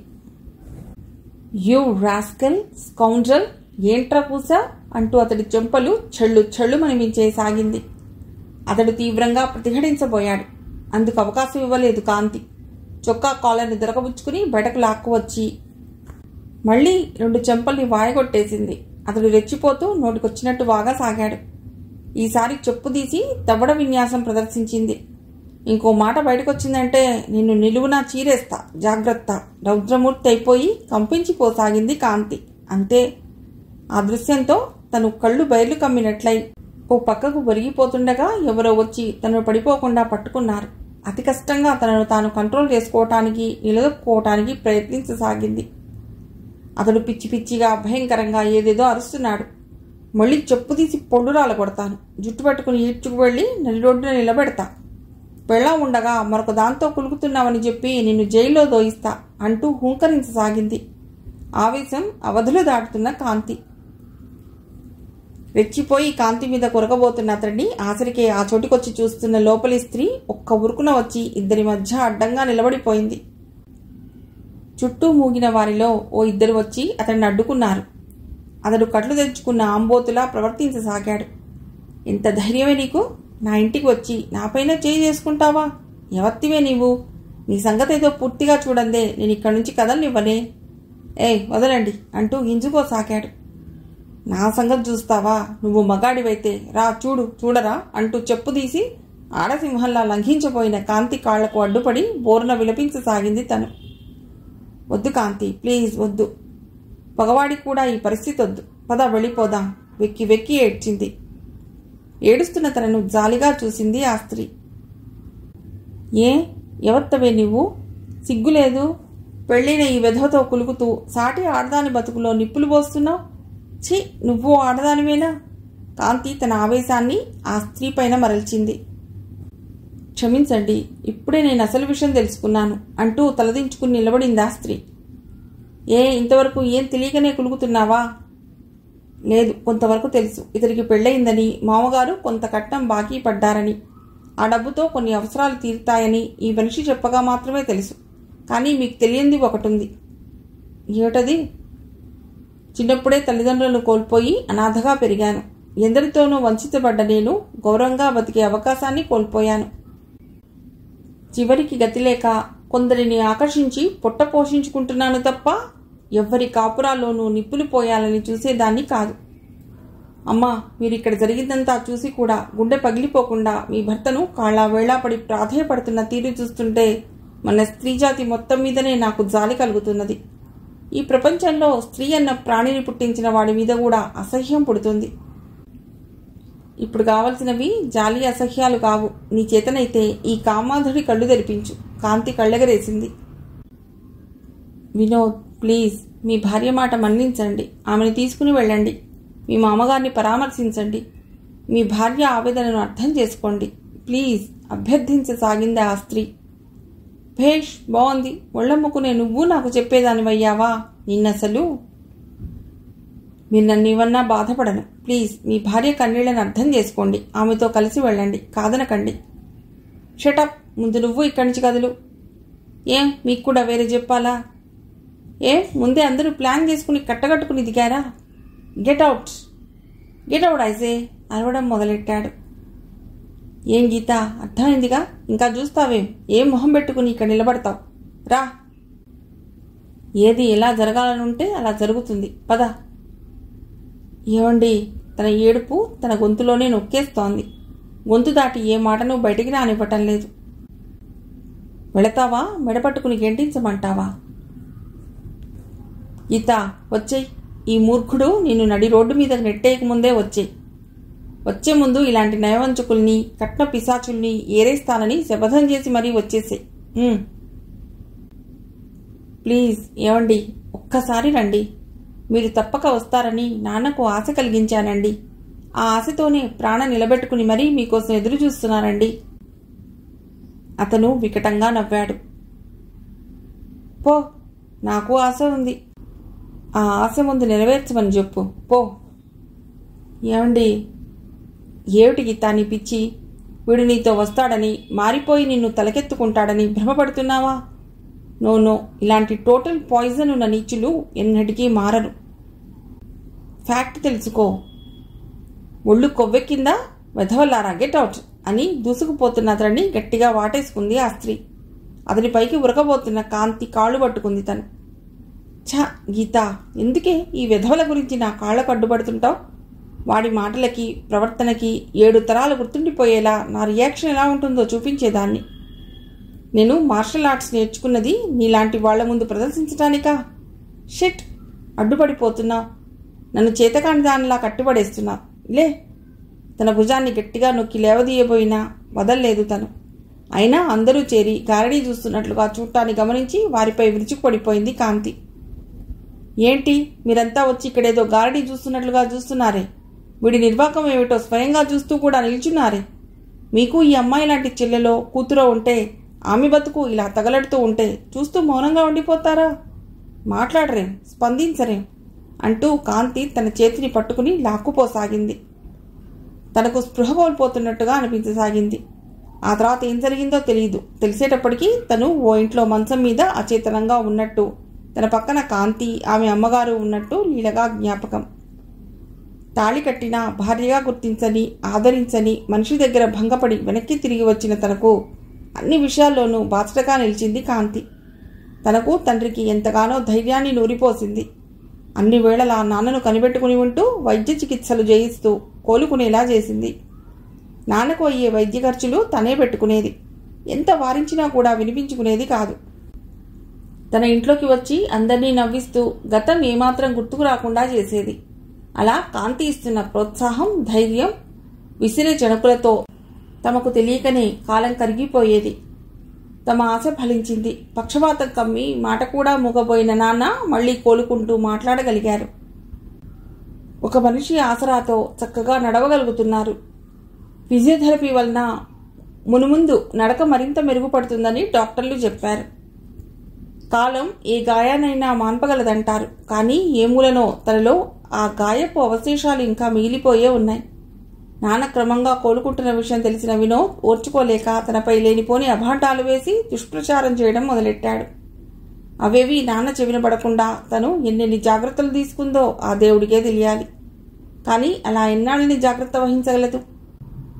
A: యూ రాస్కల్ స్కౌండ్రల్, ఏంట్రా కూసా అంటూ అతడి చెంపలు చెళ్ళు చెళ్ళు మనిపించేసాగింది. అతడు తీవ్రంగా ప్రతిఘటించబోయాడు. అందుకు అవకాశం ఇవ్వలేదు కాంతి. చొక్కా కాలర్ని దొరకబుచ్చుకుని బయటకు లాక్కువచ్చి మళ్లీ రెండు చెంపల్ని వాయగొట్టేసింది. అతడు రెచ్చిపోతూ నోటికొచ్చినట్టు వాగా సాగాడు. ఈసారి చెప్పు తీసి తవ్వడ విన్యాసం ప్రదర్శించింది. ఇంకో మాట బయటకొచ్చిందంటే నిన్ను నిలువునా చీరేస్తా, జాగ్రత్త. రౌద్రమూర్తి అయిపోయి కంపించిపోసాగింది కాంతి. అంతే. ఆ దృశ్యంతో తను కళ్ళు బయర్లు కమ్మినట్లయి ఓ పక్కకు ఒరిగిపోతుండగా ఎవరో వచ్చి తనను పడిపోకుండా పట్టుకున్నారు. అతి కష్టంగా తనను తాను కంట్రోల్ చేసుకోవటానికి, నిలదొక్కుకోవటానికి ప్రయత్నించసాగింది. అతడు పిచ్చి పిచ్చిగా భయంకరంగా ఏదేదో అరుస్తున్నాడు. మళ్ళీ చెప్పు తీసి పొండురాల కొడతాను, జుట్టు పట్టుకుని ఈడ్చుకు వెళ్లి నడి రోడ్డున నిలబెడతా, పెళ్ళం ఉండగా మరొక దాంతో కులుకుతున్నావని చెప్పి నిన్ను జైల్లో దోయిస్తా అంటూ హుంకరించసాగింది. ఆవేశం అవధులు దాటుతున్న కాంతి. రెచ్చిపోయి కాంతి మీద కొరకబోతున్న అతడిని ఆసరికే ఆ చోటికొచ్చి చూస్తున్న లోపలి స్త్రీ ఒక్క ఉరుకున వచ్చి ఇద్దరి మధ్య అడ్డంగా నిలబడిపోయింది. చుట్టూ మూగిన వారిలో ఓ ఇద్దరు వచ్చి అతడిని అడ్డుకున్నారు. అతడు కట్లు తెచ్చుకున్న ఆంబోతులా ప్రవర్తించసాగాడు. ఎంత ధైర్యమే నీకు? నా ఇంటికి వచ్చి నాపైన చేయి చేసుకుంటావా? ఎవత్తివే నీవు? నీ సంగతేదో పూర్తిగా చూడందే నేను ఇక్కడి నుంచి కదలనివ్వనే. ఏ వదలండి అంటూ గింజుకోసాగాడు. నా సంగతి చూస్తావా? నువ్వు మగాడివైతే రా చూడు, చూడరా అంటూ చెప్పు తీసి ఆడసింహంలా లంఘించబోయిన కాంతి కాళ్లకు అడ్డుపడి బోరున విలపించసాగింది తను. వద్దు కాంతి, ప్లీజ్ వద్దు. పగవాడికి కూడా ఈ పరిస్థితి వద్దు. పద వెళ్ళిపోదాం. వెక్కి వెక్కి ఏడ్చింది. ఏడుస్తున్న తనను జాలిగా చూసింది ఆ స్త్రీ. ఏ ఎవత్తవే నువ్వు? సిగ్గులేదు? పెళ్లిన ఈ వెధవతో కులుకుతూ సాటి ఆడదాని బతుకులో నిప్పులు పోస్తున్నావు. ఛీ, నువ్వు ఆడదానివేనా? కాంతి తన ఆవేశాన్ని ఆ స్త్రీ పైన మరల్చింది. క్షమించండి, ఇప్పుడే నేను అసలు విషయం తెలుసుకున్నాను అంటూ తలదించుకుని నిలబడింది ఆ స్త్రీ. ఏ ఇంతవరకు ఏం తెలియకనే కులుకుతున్నావా? లేదు, కొంతవరకు తెలుసు. ఇతనికి పెళ్ళయిందని, మామగారు కొంత కట్నం బాకీ పడ్డారని, ఆ డబ్బుతో కొన్ని అవసరాలు తీరుతాయని ఈ మనిషి చెప్పగా మాత్రమే తెలుసు. కానీ మీకు తెలియంది ఒకటుంది. ఏమిటది? చిన్నప్పుడే తల్లిదండ్రులను కోల్పోయి అనాథగా పెరిగాను. ఎందరితోనూ వంచితపడ్డ నేను గౌరవంగా బతికే అవకాశాన్ని కోల్పోయాను. చివరికి గతిలేక కొందరిని ఆకర్షించి పొట్ట పోషించుకుంటున్నాను తప్ప ఎవ్వరి కాపురాల్లోనూ నిప్పులు పోయాలని చూసేదాన్ని కాదు. అమ్మా, మీరు ఇక్కడ జరిగిందంతా చూసి కూడా గుండె పగిలిపోకుండా మీ భర్తను కాళ్ళ వేళాపడి ప్రాధేయపడుతున్న తీరు చూస్తుంటే మన స్త్రీజాతి మొత్తం మీదనే నాకు జాలి కలుగుతున్నది. ఈ ప్రపంచంలో స్త్రీ అన్న ప్రాణిని పుట్టించిన వాడి మీద కూడా అసహ్యం పుడుతుంది. ఇప్పుడు కావలసినవి జాలి అసహ్యాలు కావు. నీ చేతనైతే ఈ కామాధుడి కళ్ళు తెరిపించు. కాంతి కళ్ళెగరేసింది. వినోద్, ప్లీజ్ మీ భార్య మాట మన్నించండి. ఆమెను తీసుకుని వెళ్ళండి. మీ మామగారిని పరామర్శించండి. మీ భార్య ఆవేదనను అర్థం చేసుకోండి. ప్లీజ్ అభ్యర్థించసాగింది ఆ స్త్రీ. భేష్, బాగుంది. ఒళ్ళమ్ముకునే నువ్వు నాకు చెప్పేదానివయ్యావా? నిన్నసలు మీరు నన్ను ఇవన్నా బాధపడను. ప్లీజ్ మీ భార్య కన్నీళ్లను అర్థం చేసుకోండి. ఆమెతో కలిసి వెళ్ళండి. కాదనకండి. షటప్, ముందు నువ్వు ఇక్కడి నుంచి కదులు. ఏం, మీకు కూడా వేరే చెప్పాలా? ఏ, ముందే అందరూ ప్లాన్ చేసుకుని కట్టగట్టుకుని దిగారా? గెట్ అవుట్, గెట్ అవుట్ ఐసే అరవడం మొదలెట్టాడు. ఏం గీత, అర్థమైందిగా? ఇంకా చూస్తావేం? ఏం మొహం పెట్టుకుని ఇక్కడ నిలబడతావు? రా. ఏది ఎలా జరగాలనుంటే అలా జరుగుతుంది. పద. ఏమండి, తన ఏడుపు తన గొంతులోనే నొక్కేస్తోంది. గొంతు దాటి ఏ మాటను బయటికి రానివ్వటం లేదు. వెళతావా? మెడపట్టుకుని గెంటించమంటావా? గీత, వచ్చేయ్. ఈ మూర్ఖుడు నిన్ను నడి రోడ్డు మీద నెట్టేయకముందే వచ్చేయ్. వచ్చే ముందు ఇలాంటి నయవంచకుల్ని, కట్న పిశాచుల్ని ఏరేస్తానని శపథం చేసి మరీ వచ్చేసే. ప్లీజ్ ఏమండి, ఒక్కసారి రండి. మీరు తప్పక వస్తారని నాన్నకు ఆశ కలిగించానండి. ఆ ఆశతోనే ప్రాణం నిలబెట్టుకుని మరీ మీకోసం ఎదురు చూస్తున్నానండి. అతను వికటంగా నవ్వాడు. పో, నాకు ఆశ ఉంది. ఆ ఆశ ముందు నెరవేర్చమని చెప్పు. పో. ఏమండి, ఏమిటి గీతా నీ పిచ్చి? వీడు నీతో వస్తాడని, మారిపోయి నిన్ను తలకెత్తుకుంటాడని భ్రమపడుతున్నావా? నో నో, ఇలాంటి టోటల్ పాయిజన్ ఉన్న నీచులు ఎన్నటికీ మారరు. ఫ్యాక్ట్ తెలుసుకో. ఒళ్ళు కొవ్వెక్కిందా? వెధవల్లారా, గెట్ అవుట్ అని దూసుకుపోతున్న అతన్ని గట్టిగా వాటేసుకుంది ఆ స్త్రీ. అతని పైకి ఉరకబోతున్న కాంతి కాళ్ళు పట్టుకుంది తను. ఛ గీత, ఎందుకే ఈ వెధవల గురించి నా కాళ్ళకు అడ్డుపడుతుంటావు? వాడి మాటలకి, ప్రవర్తనకి ఏడు తరాలు గుర్తుండిపోయేలా నా రియాక్షన్ ఎలా ఉంటుందో చూపించేదాన్ని. నేను మార్షల్ ఆర్ట్స్ నేర్చుకున్నది నీలాంటి వాళ్ల ముందు ప్రదర్శించటానికా? షిట్, అడ్డుపడిపోతున్నావు. నన్ను చేతకాని దానిలా కట్టుబడేస్తున్నావు. లే. తన భుజాన్ని గట్టిగా నొక్కి లేవదీయబోయినా వదల్లేదు తను. అయినా అందరూ చేరి గారడీ చూస్తున్నట్లుగా చూడటాన్ని గమనించి వారిపై విరుచుకుపడిపోయింది కాంతి. ఏంటి, మీరంతా వచ్చి ఇక్కడేదో గారడీ చూస్తున్నట్లుగా చూస్తున్నారే? వీడి నిర్వాకం ఏమిటో స్వయంగా చూస్తూ కూడా నిల్చున్నారే. మీకు ఈ అమ్మాయి లాంటి చెల్లెలో కూతురో ఉంటే, ఆమె బతుకు ఇలా తగలడుతూ ఉంటే చూస్తూ మౌనంగా ఉండిపోతారా? మాట్లాడరేం, స్పందించరేం అంటూ కాంతి తన చేతిని పట్టుకుని లాక్కుపోసాగింది. తనకు స్పృహ కోల్పోతున్నట్టుగా అనిపించసాగింది. ఆ తర్వాత ఏం జరిగిందో తెలియదు. తెలిసేటప్పటికీ తను ఓ ఇంట్లో మంచం మీద అచేతనంగా ఉన్నట్టు, తన పక్కన కాంతి, ఆమె అమ్మగారు ఉన్నట్టు లీలగా జ్ఞాపకం. తాళి కట్టిన భార్యగా గుర్తించని, ఆదరించని మనిషి దగ్గర భంగపడి వెనక్కి తిరిగి వచ్చిన తనకు అన్ని విషయాల్లోనూ బాసటగా నిలిచింది కాంతి. తనకు తండ్రికి ఎంతగానో ధైర్యాన్ని నూరిపోసింది. అన్ని వేళలా నాన్నను కనిపెట్టుకుని ఉంటూ వైద్య చికిత్సలు చేయిస్తూ కోలుకునేలా చేసింది. నాన్నకు అయ్యే వైద్య ఖర్చులు తనే పెట్టుకునేది. ఎంత వారించినా కూడా వినిపించుకునేది కాదు. తన ఇంట్లోకి వచ్చి అందరినీ నవ్విస్తూ గతం ఏమాత్రం గుర్తుకు రాకుండా చేసేది. అలా కాంతి ఇస్తున్న ప్రోత్సాహం, ధైర్యం, విసిరే చణుకులతో తమకు తెలియకనే కాలం కరిగిపోయేది. తమ ఆశ ఫలించింది. పక్షవాతం కమ్మి మాట కూడా మూగబోయిన నాన్న మళ్లీ కోలుకుంటూ మాట్లాడగలిగారు. ఒక మనిషి ఆసరాతో చక్కగా నడవగలుగుతున్నారు. ఫిజియోథెరపీ వలన మునుముందు నడక మరింత మెరుగుపడుతుందని డాక్టర్లు చెప్పారు. కాలం ఏ గాయానైనా మాన్పగలదంటారు. కానీ ఏ మూలనో తనలో ఆ గాయపు అవశేషాలు ఇంకా మిగిలిపోయే ఉన్నాయి. నాన్న క్రమంగా కోలుకుంటున్న విషయం తెలిసిన వినోద్ ఓర్చుకోలేక తనపై లేనిపోని అభాండాలు వేసి దుష్ప్రచారం చేయడం మొదలెట్టాడు. అవేవి నాన్న చెవిన పడకుండా తను ఎన్నెన్ని జాగ్రత్తలు తీసుకుందో ఆ దేవుడికే తెలియాలి. కానీ అలా ఎన్నాళ్ళని జాగ్రత్త వహించగలదు?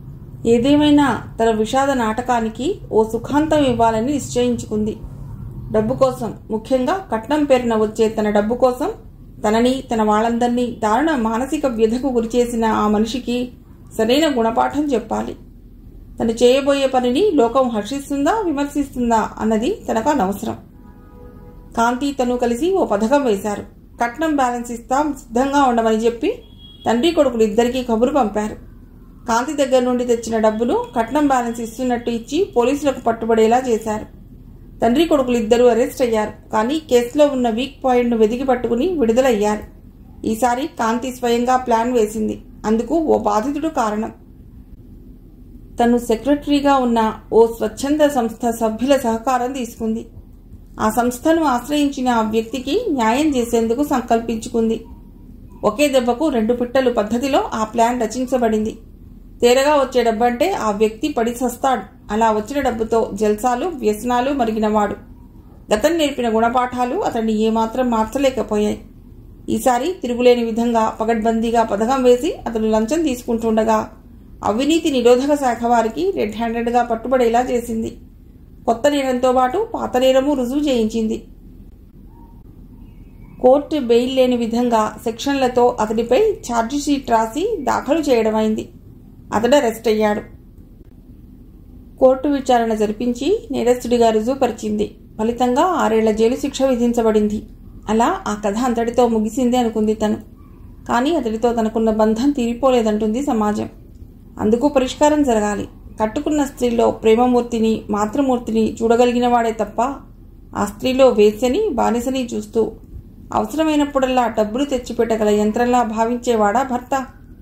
A: ఏదేమైనా తన విషాద నాటకానికి ఓ సుఖాంతం ఇవ్వాలని నిశ్చయించుకుంది. డబ్బు కోసం, ముఖ్యంగా కట్నం పేరున వచ్చే తన డబ్బు కోసం తనని తన వాళ్ళందరినీ దారుణ మానసిక వ్యధకు గురిచేసిన ఆ మనిషికి సరైన గుణపాఠం చెప్పాలి. తను చేయబోయే పనిని లోకం హర్షిస్తుందా విమర్శిస్తుందా అన్నది తనకు అనవసరం. కాంతి తను కలిసి ఓ పథకం వేశారు. కట్నం బ్యాలెన్స్ ఇస్తాం, సిద్ధంగా ఉండమని చెప్పి తండ్రి కొడుకులు ఇద్దరికీ కబురు పంపారు. కాంతి దగ్గర నుండి తెచ్చిన డబ్బులు కట్నం బ్యాలెన్స్ ఇస్తున్నట్టు ఇచ్చి పోలీసులకు పట్టుబడేలా చేశారు. తండ్రి కొడుకులు ఇద్దరూ అరెస్ట్ అయ్యారు. కానీ కేసులో ఉన్న వీక్ పాయింట్ను వెతికి పట్టుకుని విడుదలయ్యారు. ఈసారి కాంతి స్వయంగా ప్లాన్ వేసింది. అందుకు ఓ బాధితుడు కారణం. తను సెక్రటరీగా ఉన్న ఓ స్వచ్ఛంద సంస్థ సభ్యుల సహకారం తీసుకుంది. ఆ సంస్థను ఆశ్రయించిన ఆ వ్యక్తికి న్యాయం చేసేందుకు సంకల్పించుకుంది. ఒకే దెబ్బకు రెండు పిట్టలు పద్ధతిలో ఆ ప్లాన్ రచించబడింది. తేరగా వచ్చే డబ్బంటే ఆ వ్యక్తి పడి సస్తాడు. అలా వచ్చిన డబ్బుతో జల్సాలు, వ్యసనాలు మరిగినవాడు. గతం నేర్పిన గుణపాఠాలు అతన్ని ఏమాత్రం మార్చలేకపోయాయి. ఈసారి తిరుగులేని విధంగా పగడ్బందీగా పథకం వేసి అతను లంచం తీసుకుంటుండగా అవినీతి నిరోధక శాఖ వారికి రెడ్ హ్యాండెడ్గా పట్టుబడేలా చేసింది. కొత్త నేరంతో పాటు పాత నేరము రుజువు చేయించింది. కోర్టు బెయిల్ లేని విధంగా సెక్షన్లతో అతడిపై ఛార్జిషీట్ రాసి దాఖలు చేయడమైంది. అతడు అరెస్ట్ అయ్యాడు. కోర్టు విచారణ జరిపించి నేరస్తుడిగా రుజువుపరిచింది. ఫలితంగా ఆరేళ్ల జైలు శిక్ష విధించబడింది. అలా ఆ కథ అంతటితో ముగిసింది అనుకుంది తను. కానీ అతడితో తనకున్న బంధం తీరిపోలేదంటుంది సమాజం. అందుకు పరిష్కారం జరగాలి. కట్టుకున్న స్త్రీలో ప్రేమమూర్తిని, మాతృమూర్తిని చూడగలిగిన వాడే తప్ప ఆ స్త్రీలో వేశ్యని, బానిసని చూస్తూ అవసరమైనప్పుడల్లా డబ్బులు తెచ్చిపెట్టగల యంత్రంలా భావించేవాడా భర్త?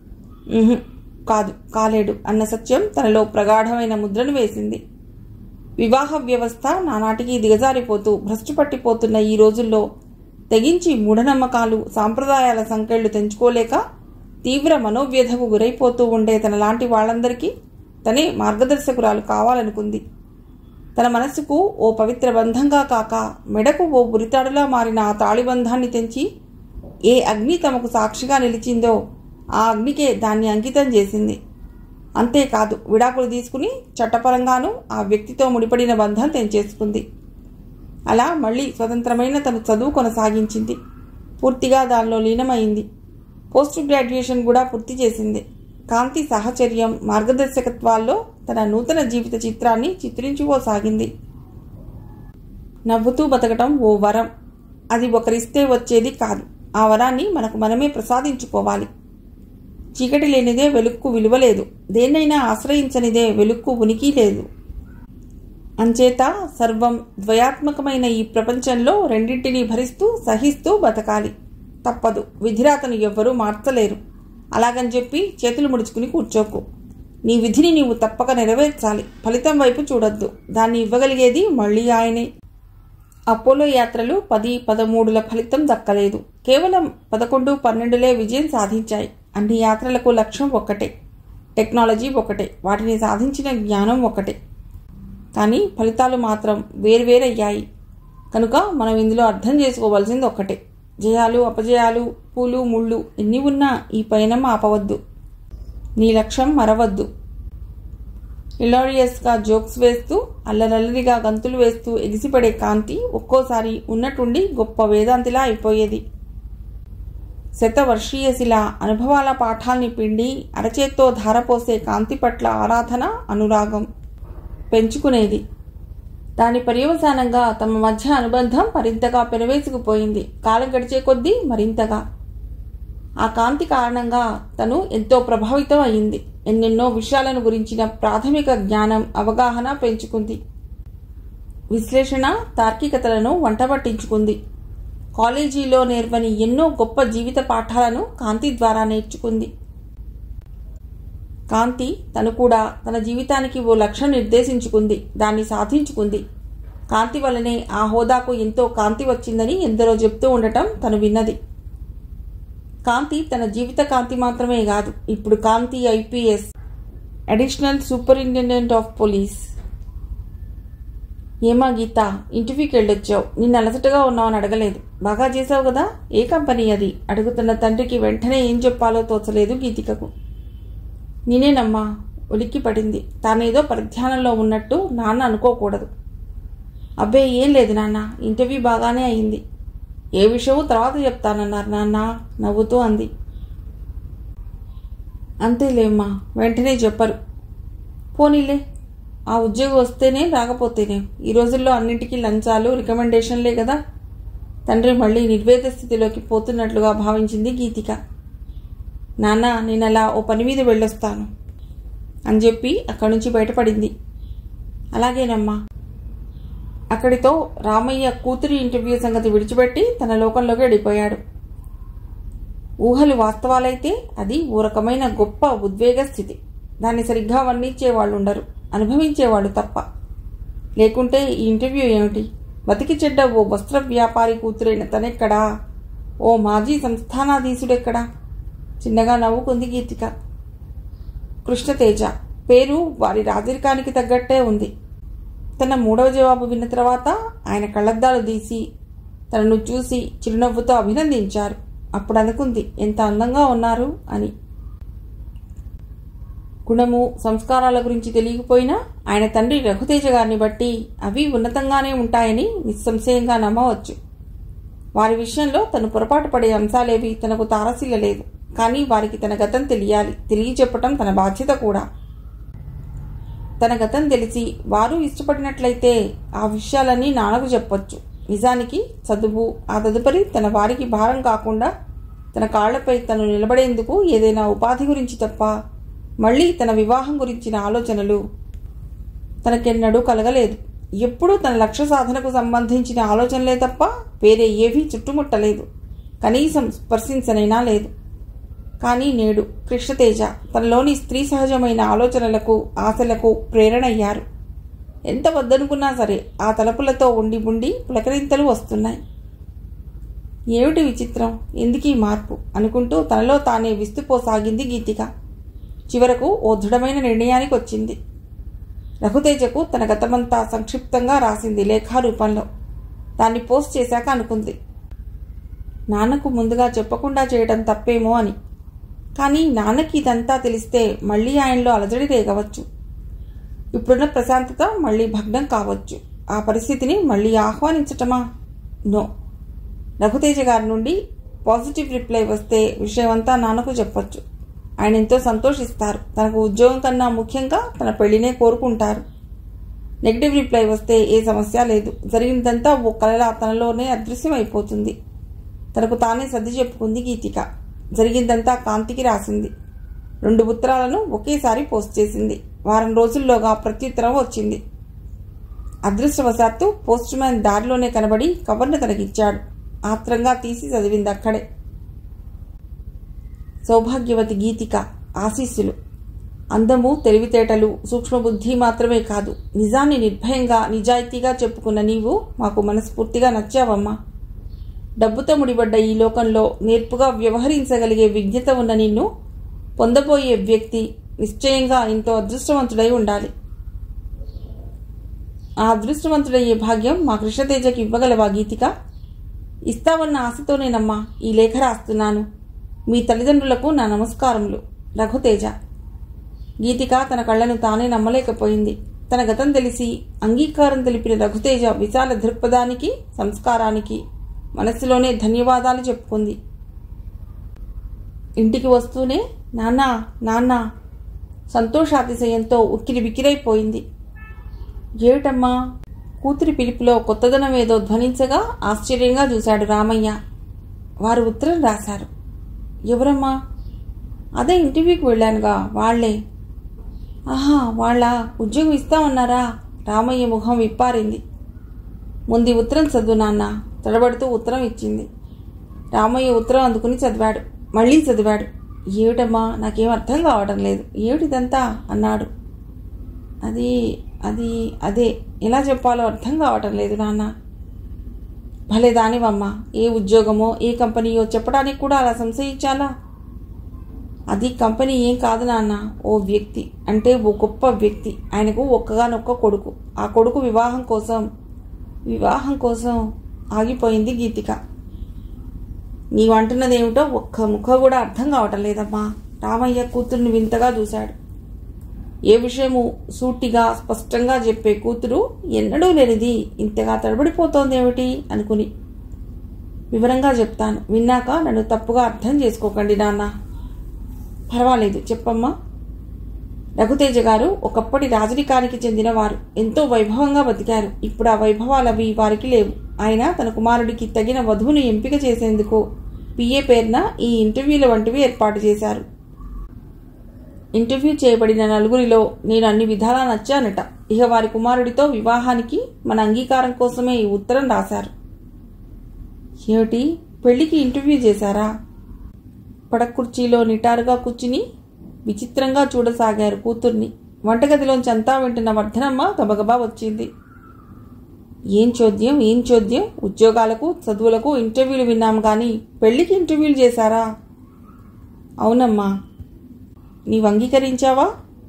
A: కాదు, కాలేడు అన్న సత్యం తనలో ప్రగాఢమైన ముద్రను వేసింది. వివాహ వ్యవస్థ నానాటికి దిగజారిపోతూ భ్రష్టుపట్టిపోతున్న ఈ రోజుల్లో తెగించి మూఢనమ్మకాలు, సాంప్రదాయాల సంకెళ్లు తెంచుకోలేక తీవ్ర మనోవ్యధకు గురైపోతూ ఉండే తనలాంటి వాళ్లందరికీ తనే మార్గదర్శకురాలు కావాలనుకుంది. తన మనస్సుకు ఓ పవిత్ర బంధంగా కాక మెడకు ఓ ఉరితాడులా మారిన ఆ తాళిబంధాన్ని తెంచి ఏ అగ్ని తమకు సాక్షిగా నిలిచిందో ఆ అగ్నికే దాన్ని అంకితం చేసింది. అంతేకాదు, విడాకులు తీసుకుని చట్టపరంగానూ ఆ వ్యక్తితో ముడిపడిన బంధం తెంచేసుకుంది. అలా మళ్లీ స్వతంత్రమైన తన చదువు కొనసాగించింది. పూర్తిగా దానిలో లీనమైంది. పోస్ట్ గ్రాడ్యుయేషన్ కూడా పూర్తి చేసింది. కాంతి సాహచర్యం, మార్గదర్శకత్వాల్లో తన నూతన జీవిత చిత్రాన్ని చిత్రించుకోసాగింది. నవ్వుతూ బతకటం ఓ వరం. అది ఒకరిస్తే వచ్చేది కాదు. ఆ వరాన్ని మనకు మనమే ప్రసాదించుకోవాలి. చీకటి లేనిదే వెలుక్కు విలువలేదు. దేన్నైనా ఆశ్రయించనిదే వెలుక్కు ఉనికి లేదు. అంచేత సర్వం ద్వయాత్మకమైన ఈ ప్రపంచంలో రెండింటినీ భరిస్తూ సహిస్తూ బతకాలి. తప్పదు. విధిరాతను ఎవ్వరూ మార్చలేరు. అలాగని చెప్పి చేతులు ముడుచుకుని కూర్చోకు. నీ విధిని నీవు తప్పక నెరవేర్చాలి. ఫలితం వైపు చూడొద్దు. దాన్ని ఇవ్వగలిగేది మళ్లీ ఆయనే. అపోలో యాత్రలు పది పదమూడుల ఫలితం దక్కలేదు. కేవలం పదకొండు పన్నెండులే విజయం సాధించాయి. అన్ని యాత్రలకు లక్ష్యం ఒక్కటే, టెక్నాలజీ ఒకటే, వాటిని సాధించిన జ్ఞానం ఒకటే. కానీ ఫలితాలు మాత్రం వేర్వేరయ్యాయి. కనుక మనం ఇందులో అర్థం చేసుకోవాల్సింది ఒక్కటే: జయాలు, అపజయాలు, పూలు ముళ్ళు ఎన్ని ఉన్నా ఈ పయనం ఆపవద్దు. నీ లక్ష్యం మరవద్దు. హిలారియస్గా జోక్స్ వేస్తూ, అల్లరల్లరిగా గంతులు వేస్తూ ఎగిసిపడే కాంతి ఒక్కోసారి ఉన్నట్టుండి గొప్ప వేదాంతిలా అయిపోయేది. శతవర్షీయశిలా అనుభవాల పాఠాల్ని పిండి అరచేత్తో ధారపోసే కాంతి పట్ల ఆరాధన, అనురాగం పెంచుకునేది. దాని పర్యవసానంగా తమ మధ్య అనుబంధం మరింతగా పెనవేసుకుపోయింది. కాలం గడిచే కొద్దీ మరింతగా. ఆ కాంతి కారణంగా తను ఎంతో ప్రభావితం అయింది. ఎన్నెన్నో విషయాలను గురించిన ప్రాథమిక జ్ఞానం, అవగాహన పెంచుకుంది. విశ్లేషణ, తార్కికతలను వంటబట్టించుకుంది. కాలేజీలో నేర్వని ఎన్నో గొప్ప జీవిత పాఠాలను కాంతి ద్వారా నేర్చుకుంది. కాంతి తను కూడా తన జీవితానికి ఓ లక్ష్యం నిర్దేశించుకుంది, దాన్ని సాధించుకుంది. కాంతి వల్లనే ఆ హోదాకు ఎంతో కాంతి వచ్చిందని ఎందరో చెప్తూ ఉండటం తను విన్నది. కాంతి తన జీవిత కాంతి మాత్రమే కాదు, ఇప్పుడు Kanthi IPS, additional superintendent of police. ఏమా గీత, ఇంటర్వ్యూకి వెళ్ళొచ్చావు, నిన్ను అలసటగా ఉన్నావని అడగలేదు. బాగా చేసావు కదా, ఏ కంపెనీ అది అడుగుతున్న తండ్రికి వెంటనే ఏం చెప్పాలో తోచలేదు గీతికకు. నేనేనమ్మా, ఉలిక్కి పడింది. తానేదో పరిధ్యానంలో ఉన్నట్టు నాన్న అనుకోకూడదు. అబ్బే ఏం లేదు నాన్న, ఇంటర్వ్యూ బాగానే అయింది. ఏ విషయమో తర్వాత చెప్తానన్నారు నాన్న నవ్వుతూ అంది. అంతేలేమ్మా, వెంటనే చెప్పరు. పోనీలే, ఆ ఉద్యోగం వస్తేనే రాకపోతేనే. ఈ రోజుల్లో అన్నింటికీ లంచాలు రికమెండేషన్లే కదా. తండ్రి మళ్ళీ నిర్వేద స్థితిలోకి పోతున్నట్లుగా భావించింది గీతిక. నాన్న, నేను అలా ఓ పని మీద వెళ్ళొస్తాను అని చెప్పి అక్కడి నుంచి బయటపడింది. అలాగేనమ్మా. అక్కడితో రామయ్య కూతురి ఇంటర్వ్యూ సంగతి విడిచిపెట్టి తన లోకంలోకి వెళ్ళిపోయాడు. ఊహలు వాస్తవాలైతే అది ఓ రకమైన గొప్ప ఉద్వేగ స్థితి. దాన్ని సరిగ్గా వర్ణించేవాళ్ళు ఉండరు, అనుభవించేవాళ్ళు తప్ప. లేకుంటే ఈ ఇంటర్వ్యూ ఏమిటి? బతికి చెడ్డ ఓ వస్త్ర వ్యాపారి కూతురైన తనెక్కడా? ఓ మాజీ సంస్థానాధీశుడెక్కడా? చిన్నగా నవ్వుకుంది గీతిక. కృష్ణతేజ పేరు వారి రాజరికానికి తగ్గట్టే ఉంది. తన మూడవ జవాబు విన్న తర్వాత ఆయన కళ్ళద్దాలు తీసి తనను చూసి చిరునవ్వుతో అభినందించారు. అప్పుడు అనుకుంది, ఎంత అందంగా ఉన్నారు అని. గుణము సంస్కారాల గురించి తెలియకపోయినా ఆయన తండ్రి రఘుతేజ గారిని బట్టి అవి ఉన్నతంగానే ఉంటాయని నిస్సంశయంగా నమ్మవచ్చు. వారి విషయంలో తను పొరపాటు పడే అంశాలేవి తనకు తారసిల్లలేదు. కానీ వారికి తన గతం తెలియాలి, తెలియచెప్పటం తన బాధ్యత కూడా. తన గతం తెలిసి వారు ఇష్టపడినట్లయితే ఆ విషయాలన్నీ నాన్నకు చెప్పొచ్చు. నిజానికి చదువు, ఆ తదుపరి తన వారికి భారం కాకుండా తన కాళ్లపై తను నిలబడేందుకు ఏదైనా ఉపాధి గురించి తప్ప మళ్ళీ తన వివాహం గురించిన ఆలోచనలు తనకెన్నడూ కలగలేదు. ఎప్పుడూ తన లక్ష్య సాధనకు సంబంధించిన ఆలోచనలే తప్ప వేరే ఏవీ చుట్టుముట్టలేదు, కనీసం స్పర్శించనైనా లేదు. కానీ నేడు కృష్ణతేజ తనలోని స్త్రీ సహజమైన ఆలోచనలకు, ఆశలకు ప్రేరణయ్యారు. ఎంత వద్దనుకున్నా సరే ఆ తలపులతో ఉండి ఉండి పులకరింతలు వస్తున్నాయి. ఏమిటి విచిత్రం, ఎందుకీ మార్పు అనుకుంటూ తనలో తానే విస్తుపోసాగింది గీతిక. చివరకు ఓ దృఢమైన నిర్ణయానికి వచ్చింది. రఘుతేజకు తన గతమంతా సంక్షిప్తంగా రాసింది లేఖారూపంలో. దాన్ని పోస్ట్ చేశాక అనుకుంది, నాన్నకు ముందుగా చెప్పకుండా చేయడం తప్పేమో అని. కానీ నాన్నకి ఇదంతా తెలిస్తే మళ్ళీ ఆయనలో అలజడి రేగవచ్చు. ఇప్పుడున్న ప్రశాంతత మళ్ళీ భగ్నం కావచ్చు. ఆ పరిస్థితిని మళ్ళీ ఆహ్వానించటమా? నో. రఘుతేజ గారి నుండి పాజిటివ్ రిప్లై వస్తే విషయమంతా నాన్నకు చెప్పొచ్చు. ఆయన ఎంతో సంతోషిస్తారు. తనకు ఉద్యోగం కన్నా ముఖ్యంగా తన పెళ్లినే కోరుకుంటారు. నెగిటివ్ రిప్లై వస్తే ఏ సమస్య లేదు. జరిగినదంతా ఓ కలలా తనలోనే అదృశ్యమైపోతుంది. తనకు తానే సర్ది చెప్పుకుంది గీతిక. జరిగిందంతా కాంతికి రాసింది. రెండు ఉత్తరాలను ఒకేసారి పోస్ట్ చేసింది. వారం రోజుల్లోగా ప్రత్యుత్తరం వచ్చింది. అదృష్టవశాత్తు పోస్ట్ మ్యాన్ దారిలోనే కనబడి కవర్ను తనకిచ్చాడు. ఆత్రంగా తీసి చదివింది అక్కడే. సౌభాగ్యవతి గీతిక ఆశీస్సులు. అందము, తెలివితేటలు, సూక్ష్మబుద్ధి మాత్రమే కాదు, నిజాన్ని నిర్భయంగా నిజాయితీగా చెప్పుకున్న నీవు మాకు మనస్ఫూర్తిగా నచ్చావమ్మా. డబ్బుతో ముడిపడ్డ ఈ లోకంలో నేర్పుగా వ్యవహరించగలిగే విజ్ఞత ఉన్న నిన్ను పొందబోయే వ్యక్తి నిశ్చయంగా ఎంతో అదృష్టవంతుడై ఉండాలి. ఆ అదృష్టవంతుడయ్యే భాగ్యం మా కృష్ణతేజకి ఇవ్వగలవా గీతిక? ఇస్తావన్న ఆశతోనేనమ్మా ఈ లేఖ రాస్తున్నాను. మీ తల్లిదండ్రులకు నా నమస్కారములు. రఘుతేజ. గీతిక తన కళ్ళను తానే నమ్మలేకపోయింది. తన గతం తెలిసి అంగీకారం తెలిపిన రఘుతేజ విశాల దృక్పథానికి, సంస్కారానికి మనస్సులోనే ధన్యవాదాలు చెప్పుకుంది. ఇంటికి వస్తూనే నాన్నా నాన్నా సంతోషాతిశయంతో ఉక్కిరి బిక్కిరైపోయింది. ఏమిటమ్మా? కూతురి పిలుపులో కొత్తదనం ఏదో ధ్వనించగా ఆశ్చర్యంగా చూశాడు రామయ్య. వారు ఉత్తరం రాశారు. ఎవరమ్మా? అదే ఇంటర్వ్యూకి వెళ్ళానుగా వాళ్లే. ఆహా, వాళ్ళ ఉద్యోగం ఇస్తామన్నారా? రామయ్య ముఖం విప్పారింది. ముందు ఉత్తరం చదువు నాన్న. తడబడుతూ ఉత్తరం ఇచ్చింది. రామయ్య ఉత్తరం అందుకుని చదివాడు. మళ్ళీ చదివాడు. ఏమిటమ్మా, నాకేం అర్థం కావడం లేదు. ఏమిటిదంతా అన్నాడు. అది అది అదే ఎలా చెప్పాలో అర్థం కావటం లేదు నాన్న. భలే దానివమ్మా. ఏ ఉద్యోగమో ఏ కంపెనీయో చెప్పడానికి కూడా అలా సంశయించాలా? అది కంపెనీ ఏం కాదు నాన్న, ఓ వ్యక్తి. అంటే ఓ గొప్ప వ్యక్తి. ఆయనకు ఒక్కగానొక్క కొడుకు. ఆ కొడుకు వివాహం కోసం వివాహం కోసం ఆగిపోయింది గీతిక. నీవు అంటున్నదేమిటో ఒక్క ముఖ కూడా అర్థం కావటం లేదమ్మా. రామయ్య కూతుర్ని వింతగా చూశాడు. ఏ విషయము సూటిగా స్పష్టంగా చెప్పే కూతురు ఎన్నడూ లేనిది ఇంతగా తడబడిపోతోందేమిటి అనుకుని, వివరంగా చెప్తాను, విన్నాక నన్ను తప్పుగా అర్థం చేసుకోకండి నాన్న. పర్వాలేదు, చెప్పమ్మా. రఘుతేజ గారు ఒకప్పటి రాజరికానికి చెందినవారు. ఎంతో వైభవంగా బతికారు. ఇప్పుడు ఆ వైభవాలవి వారికి లేవు. ఆయన తన కుమారుడికి తగిన వధువును ఎంపిక చేసేందుకు పిఏ పేరున ఈ ఇంటర్వ్యూల వంటివి ఏర్పాటు చేశారు. ఇంటర్వ్యూ చేయబడిన నలుగురిలో నేను అన్ని విధాలా నచ్చానట. ఇక వారి కుమారుడితో వివాహానికి మన అంగీకారం కోసమే ఈ ఉత్తరం రాశారు. ఏమిటి, పెళ్లికి ఇంటర్వ్యూ చేశారా? పడకుర్చీలో నిటారుగా కూర్చుని విచిత్రంగా చూడసాగారు కూతుర్ని. వంటగదిలోంచి అంతా వింటున్న వర్ధనమ్మ గబగబా వచ్చింది. ఏం చోద్యం ఏం చోద్యం, ఉద్యోగాలకు చదువులకు ఇంటర్వ్యూలు విన్నాం కానీ పెళ్లికి ఇంటర్వ్యూలు చేశారా? అవునమ్మా. నీవు అంగీకరించావా?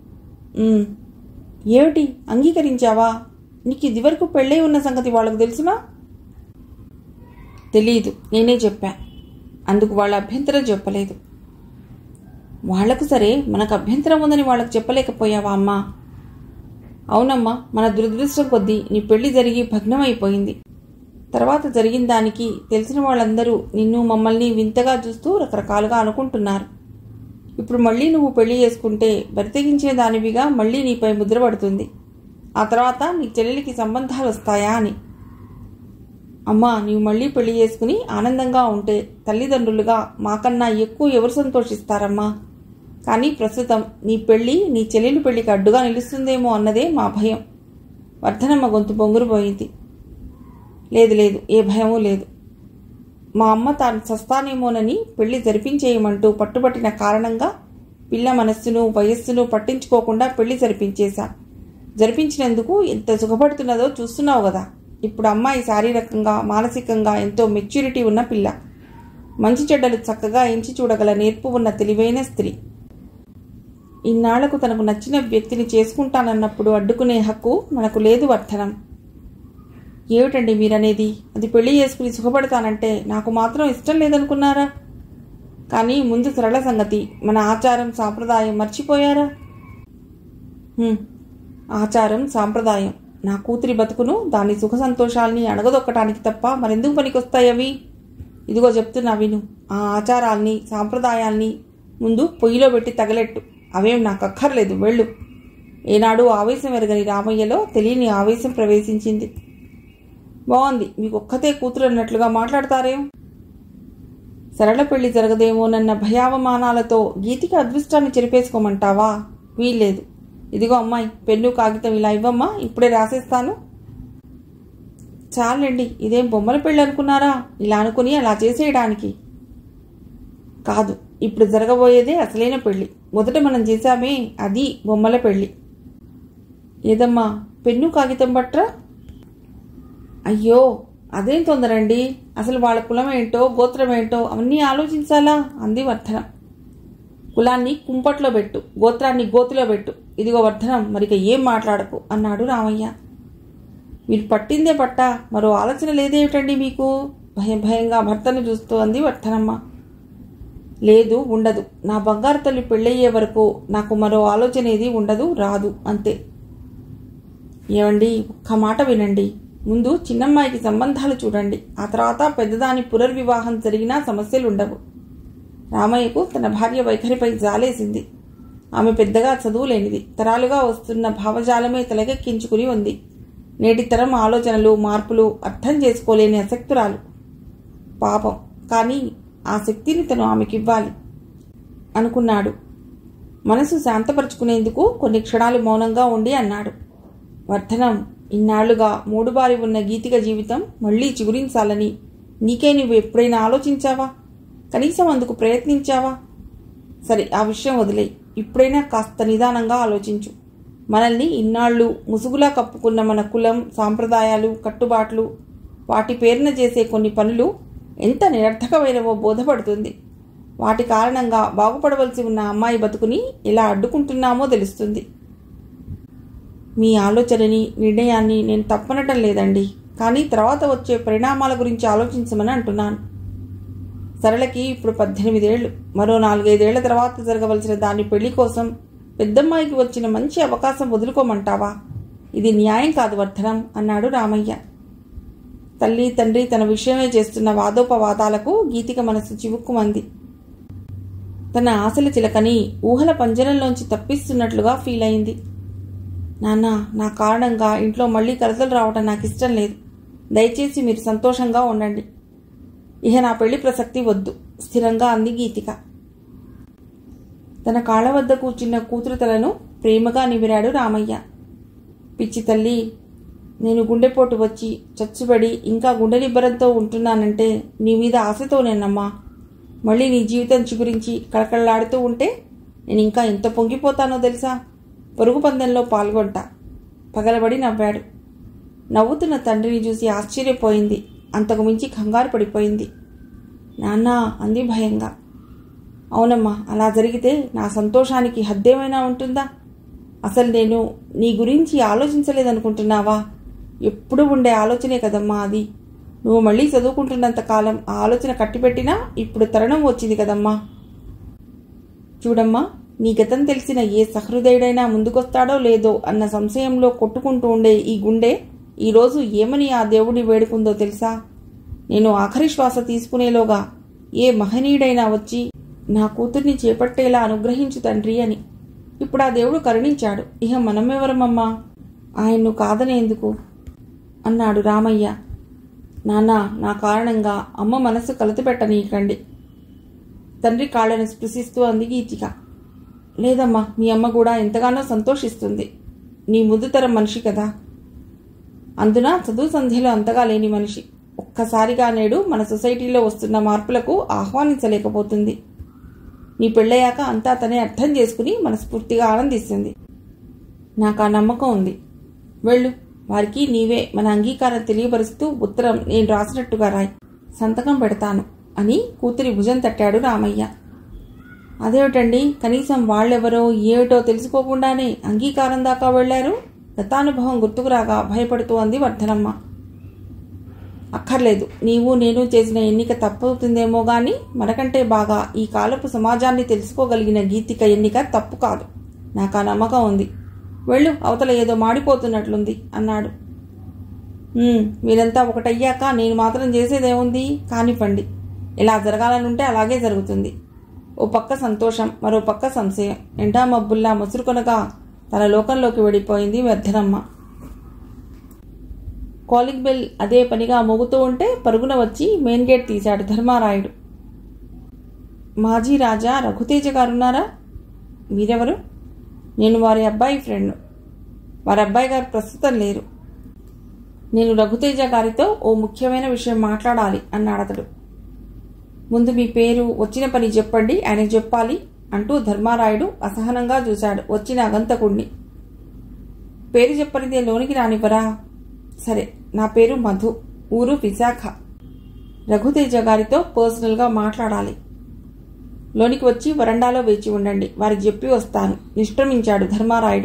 A: ఏమిటి అంగీకరించావా? నీకు ఇదివరకు పెళ్ళై ఉన్న సంగతి వాళ్ళకు తెలుసునా? తెలీదు, నేనే చెప్పా. అందుకు వాళ్ళ అభ్యంతరం చెప్పలేదు. వాళ్లకు సరే, మనకు అభ్యంతరం ఉందని వాళ్ళకు చెప్పలేకపోయావా అమ్మా? అవునమ్మా, మన దురదృష్టం కొద్దీ నీ పెళ్లి జరిగి భగ్నమైపోయింది. తర్వాత జరిగిన దానికి తెలిసిన వాళ్ళందరూ నిన్ను మమ్మల్ని వింతగా చూస్తూ రకరకాలుగా అనుకుంటున్నారు. ఇప్పుడు మళ్ళీ నువ్వు పెళ్లి చేసుకుంటే బరితెగించే దానివిగా మళ్ళీ నీపై ముద్ర పడుతుంది. ఆ తర్వాత నీ చెల్లెలికి సంబంధాలు వస్తాయా అని. అమ్మా, నీవు మళ్ళీ పెళ్లి చేసుకుని ఆనందంగా ఉంటే తల్లిదండ్రులుగా మాకన్నా ఎక్కువ ఎవరు సంతోషిస్తారమ్మా? కానీ ప్రస్తుతం నీ పెళ్లి నీ చెల్లెలి పెళ్లికి అడ్డుగా నిలుస్తుందేమో అన్నదే మా భయం. వర్ధనమ్మ గొంతు బొంగురుపోయింది. లేదు లేదు, ఏ భయమూ లేదు. మా అమ్మ తాను చస్తానేమోనని పెళ్లి జరిపించేయమంటూ పట్టుబట్టిన కారణంగా పిల్ల మనస్సును వయస్సును పట్టించుకోకుండా పెళ్లి జరిపించేశా. జరిపించినందుకు ఎంత సుఖపడుతున్నదో చూస్తున్నావు కదా. ఇప్పుడు అమ్మాయి శారీరకంగా మానసికంగా ఎంతో మెచ్యూరిటీ ఉన్న పిల్ల. మంచి చెడ్డలు చక్కగా ఎంచి చూడగల నేర్పు ఉన్న తెలివైన స్త్రీ. ఇన్నాళ్లకు తనకు నచ్చిన వ్యక్తిని చేసుకుంటానన్నప్పుడు అడ్డుకునే హక్కు మనకు లేదు వర్ధనం. ఏమిటండి మీరనేది? అది పెళ్లి చేసుకుని సుఖపడతానంటే నాకు మాత్రం ఇష్టం లేదనుకున్నారా? కానీ ముందు సరళ సంగతి, మన ఆచారం సాంప్రదాయం మర్చిపోయారా? ఆచారం సాంప్రదాయం నా కూతురి బతుకును, దాని సుఖ సంతోషాల్ని అణగదొక్కటానికి తప్ప మరెందుకు పనికొస్తాయి అవి? ఇదిగో చెప్తున్నా విను. ఆ ఆచారాల్ని సాంప్రదాయాల్ని ముందు పొయ్యిలో పెట్టి తగలెట్టు. అవేం నాకు అక్కర్లేదు, వెళ్ళు. ఏనాడు ఆవేశం ఎరగని రామయ్యలో తెలియని ఆవేశం ప్రవేశించింది. బాగుంది, మీకు ఒక్కతే కూతురు అన్నట్లుగా మాట్లాడతారేం? సరళ పెళ్లి జరగదేమోనన్న భయావమానాలతో గీతికి అదృష్టాన్ని చెరిపేసుకోమంటావా? వీల్లేదు. ఇదిగో అమ్మాయి, పెన్ను కాగితం ఇలా ఇవ్వమ్మా, ఇప్పుడే రాసేస్తాను. చాలండి, ఇదేం బొమ్మల పెళ్ళి అనుకున్నారా? ఇలా అనుకుని అలా చేసేయడానికి కాదు. ఇప్పుడు జరగబోయేదే అసలైన పెళ్లి. మొదట మనం చేశామే, అది బొమ్మల పెళ్లి. ఏదమ్మా, పెన్ను కాగితం పట్రా. అయ్యో, అదేం తొందరండి. అసలు వాళ్ళ కులం ఏంటో గోత్రం ఏంటో అవన్నీ ఆలోచించాలా అంది వర్ధనం. కులాన్ని కుంపట్లో పెట్టు, గోత్రాన్ని గోతిలో పెట్టు. ఇదిగో వర్ధనం, మరిక ఏం మాట్లాడకు అన్నాడు రామయ్య. మీరు పట్టిందే పట్ట, మరో ఆలోచన లేదేమిటండి మీకు? భయం భయంగా భర్తను చూస్తూ అంది వర్ధనమ్మ. లేదు, ఉండదు. నా బంగారు తల్లి పెళ్ళయ్యే వరకు నాకు మరో ఆలోచన ఏది ఉండదు, రాదు, అంతే. ఏమండి, ఒక్క మాట వినండి. ముందు చిన్నమ్మాయికి సంబంధాలు చూడండి. ఆ తర్వాత పెద్దదాని పునర్వివాహం జరిగినా సమస్యలుండవు. రామయ్యకు తన భార్య వైఖరిపై జాలేసింది. ఆమె పెద్దగా చదువులేనిది, తరాలుగా వస్తున్న భావజాలమే తలకెక్కించుకుని ఉంది. నేటి తరం ఆలోచనలు మార్పులు అర్థం చేసుకోలేని అశక్తురాలు. పాపం, కానీ ఆ శక్తిని తను ఆమెకివ్వాలి అనుకున్నాడు. మనసు శాంతపరుచుకునేందుకు కొన్ని క్షణాలు మౌనంగా ఉండి అన్నాడు. వర్ధనం, ఇన్నాళ్లుగా మూడుబారి ఉన్న గీతిక జీవితం మళ్లీ చిగురించాలని నీకే నువ్వు ఎప్పుడైనా ఆలోచించావా? కనీసం అందుకు ప్రయత్నించావా? సరే, ఆ విషయం వదిలే. ఇప్పుడైనా కాస్త నిదానంగా ఆలోచించు. మనల్ని ఇన్నాళ్లు ముసుగులా కప్పుకున్న మన కులం, సాంప్రదాయాలు, కట్టుబాట్లు, వాటి పేరున చేసే కొన్ని పనులు ఎంత నిరర్థకమైనవో బోధపడుతుంది. వాటి కారణంగా బాగుపడవలసి ఉన్న అమ్మాయి బతుకుని ఎలా అడ్డుకుంటున్నామో తెలుస్తుంది. మీ ఆలోచనని నిర్ణయాన్ని నేను తప్పనటం లేదండి, కానీ తర్వాత వచ్చే పరిణామాల గురించి ఆలోచించమని అంటున్నాను. సరళకి ఇప్పుడు పద్దెనిమిదేళ్లు. మరో నాలుగైదేళ్ల తర్వాత జరగవలసిన దాని పెళ్లి కోసం పెద్దమ్మాయికి వచ్చిన మంచి అవకాశం వదులుకోమంటావా? ఇది న్యాయం కాదు వర్ధనం అన్నాడు రామయ్య. తల్లి తండ్రి తన విషయమే చేస్తున్న వాదోపవాదాలకు గీతిక మనసు చివుక్కుమంది. తన ఆశల చిలకని ఊహల పంజరంలోంచి తప్పిస్తున్నట్లుగా ఫీల్ అయింది. నాన్న, నా కారణంగా ఇంట్లో మళ్లీ కలతలు రావటం నాకు ఇష్టం లేదు. దయచేసి మీరు సంతోషంగా ఉండండి. ఇహ నా పెళ్లి ప్రసక్తి వద్దు, స్థిరంగా అంది గీతిక. తన కాళ్ల వద్ద కూర్చున్న కూతురు తలను ప్రేమగా నిమిరాడు రామయ్య. పిచ్చి తల్లి, నేను గుండెపోటు వచ్చి చచ్చుబడి ఇంకా గుండె నిబ్బరంతో ఉంటున్నానంటే నీ మీద ఆశతోనేనమ్మా. మళ్ళీ నీ జీవితం చిగురించి కళకళలాడుతూ ఉంటే నేను ఇంకా ఎంత పొంగిపోతానో తెలుసా? పరుగు పందెంలో పాల్గొంటా. పగలబడి నవ్వాడు. నవ్వుతున్న తండ్రిని చూసి ఆశ్చర్యపోయింది. అంతకు మించి కంగారు పడిపోయింది. నాన్న అంది భయంగా. అవునమ్మా, అలా జరిగితే నా సంతోషానికి హద్దేమైనా ఉంటుందా? అసలు నేను నీ గురించి ఆలోచించలేదనుకుంటున్నావా? ఎప్పుడు ఉండే ఆలోచనే కదమ్మా అది. నువ్వు మళ్ళీ చదువుకుంటున్నంత కాలం ఆ ఆలోచన కట్టిపెట్టినా ఇప్పుడు తరుణం వచ్చింది కదమ్మా. చూడమ్మా, నీ గతం తెలిసిన ఏ సహృదయుడైనా ముందుకొస్తాడో లేదో అన్న సంశయంలో కొట్టుకుంటూ ఉండే ఈ గుండె ఈరోజు ఏమని ఆ దేవుడిని వేడుకుందో తెలుసా? నేను ఆఖరి శ్వాస తీసుకునేలోగా ఏ మహనీయుడైనా వచ్చి నా కూతుర్ని చేపట్టేలా అనుగ్రహించు తండ్రి అని. ఇప్పుడు ఆ దేవుడు కరుణించాడు. ఇహ మనమెవరమమ్మా ఆయన్ను కాదనేందుకు అన్నాడు రామయ్య. నాన్న, నా కారణంగా అమ్మ మనసు కలతపెట్టనీయకండి. తండ్రి కాళ్లను స్పృశిస్తూ అంది గీతిక. లేదమ్మా, మీ అమ్మ కూడా ఎంతగానో సంతోషిస్తుంది. నీ ముద్దుతరం మనిషి కదా. అందున చదువు సంధ్యలో అంతగా లేని మనిషి. ఒక్కసారిగా నేడు మన సొసైటీలో వస్తున్న మార్పులకు ఆహ్వానించలేకపోతుంది. నీ పెళ్ళయ్యాక అంతా తనే అర్థం చేసుకుని మనస్ఫూర్తిగా ఆనందిస్తుంది. నాకు ఆ నమ్మకం ఉంది. వెళ్ళు, వారికి నీవే మన అంగీకారం తెలియపరుస్తూ ఉత్తరం నేను రాసినట్టుగా రాయి, సంతకం పెడతాను అని కూతురి భుజం తట్టాడు రామయ్య. అదేమిటండి, కనీసం వాళ్ళెవరో ఏమిటో తెలుసుకోకుండానే అంగీకారం దాకా వెళ్లారు? గతానుభవం గుర్తుకురాగా భయపడుతూ అంది వర్ధనమ్మ. అక్కర్లేదు, నీవు నేను చేసిన ఎన్నిక తప్పవుతుందేమో గాని మనకంటే బాగా ఈ కాలపు సమాజాన్ని తెలుసుకోగలిగిన గీతిక ఎన్నిక తప్పు కాదు. నాకు ఆ నమ్మకం ఉంది. వెళ్ళు, అవతల ఏదో మాడిపోతున్నట్లుంది అన్నాడు. మీరంతా ఒకటయ్యాక నేను మాత్రం చేసేదేముంది? కానివ్వండి. ఇలా జరగాలనుంటే అలాగే జరుగుతుంది. ఓ పక్క సంతోషం, మరో పక్క సంశయం ఎండా మబ్బుల్లా ముసురుకొనగా తన లోకంలోకి వెళ్ళిపోయింది వర్ధనమ్మ. కాలింగ్ బెల్ అదే పనిగా మోగుతూ ఉంటే పరుగున వచ్చి మెయిన్ గేట్ తీశాడు ధర్మారాయుడు. మాజీ రాజా రఘుతేజ గారున్నారా? మీరెవరు? నేను వారి అబ్బాయి ఫ్రెండ్. వారి అబ్బాయి గారు ప్రస్తుతం లేరు. నేను రఘుతేజ గారితో ఓ ముఖ్యమైన విషయం మాట్లాడాలి అన్నాడతడు. ముందు మీ పేరు, వచ్చిన పని చెప్పండి, ఆయనకు చెప్పాలి అంటూ ధర్మారాయుడు అసహనంగా చూశాడు వచ్చిన అగంతకుణ్ణి. పేరు చెప్పనిదే లోనికి రానివ్వరా? సరే, నా పేరు మధు, ఊరు విశాఖ. రఘుతేజ గారితో పర్సనల్గా మాట్లాడాలి. లోనికి వచ్చి వరండాలో వేచి ఉండండి, వారికి చెప్పి వస్తాను నిష్క్రమించాడు ధర్మారాయుడు.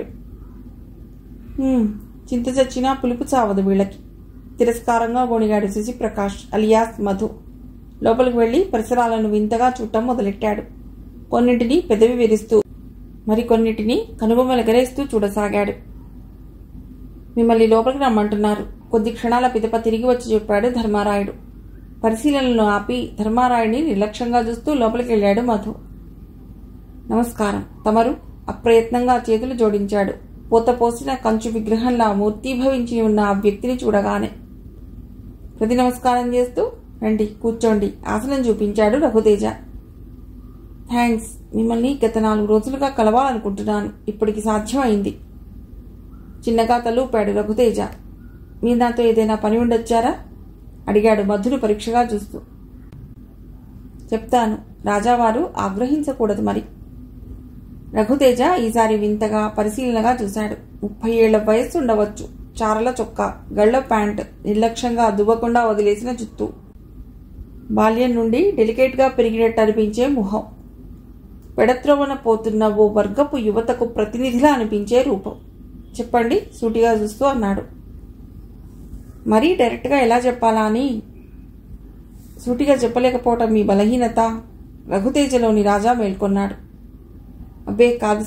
A: చింత చచ్చినా పులుపు చావదు వీళ్ళకి, తిరస్కారంగా గోణిగాడు శశిప్రకాష్ అలియాస్ మధు. లోపలికి వెళ్లి పరిసరాలను వింతగా చూడటం మొదలెట్టాడు. కొన్నింటిని పెదవి విరుస్తూ, మరికొన్నిటిని కనుబొమ్మలెగరేస్తూ చూడసాగాడు. మిమ్మల్ని లోపలికి రమ్మంటున్నారు, కొద్ది క్షణాల పిదప తిరిగి వచ్చి చెప్పాడు ధర్మారాయుడు. పరిశీలనలను ఆపి ధర్మారాయుడిని నిర్లక్ష్యంగా చూస్తూ లోపలికి వెళ్ళాడు మధు. నమస్కారం, తమరు? అప్రయత్నంగా చేతులు జోడించాడు. పూత పోసిన కంచు విగ్రహంలా మూర్తీభవించి ఉన్న ఆ వ్యక్తిని చూడగానే ప్రతి నమస్కారం చేస్తూ, రండి కూర్చోండి ఆసనం చూపించాడు రఘుతేజ. థ్యాంక్స్, మిమ్మల్ని గత నాలుగు రోజులుగా కలవాలనుకుంటున్నాను, ఇప్పటికి సాధ్యమైంది. చిన్నగా తలూపాడు రఘుతేజ. మీరు నాతో ఏదైనా పని ఉండొచ్చారా అడిగాడు మధును పరీక్షగా చూస్తూ. చెప్తాను, రాజావారు ఆగ్రహించకూడదు మరి. రఘుతేజ ఈసారి వింతగా పరిశీలనగా చూశాడు. ముప్పై ఏళ్ల వయస్సు ఉండవచ్చు. చారల చొక్కా, గళ్ల ప్యాంట్, నిర్లక్ష్యంగా దువ్వకుండా వదిలేసిన జుత్తు, బాల్యం నుండి డెలికేట్గా పెరిగినట్టు అనిపించే ముఖం, పెడత్రోవన పోతున్న ఓ వర్గపు యువతకు ప్రతినిధిలా అనిపించే రూపం. చెప్పండి సూటిగా చూస్తూ అన్నాడు. మరీ డైరెక్ట్గా ఎలా చెప్పాలా అని. సూటిగా చెప్పలేకపోవటం మీ బలహీనత? రఘుతేజలోని రాజా మేల్కొన్నాడు. అబ్బే కాదు సార్,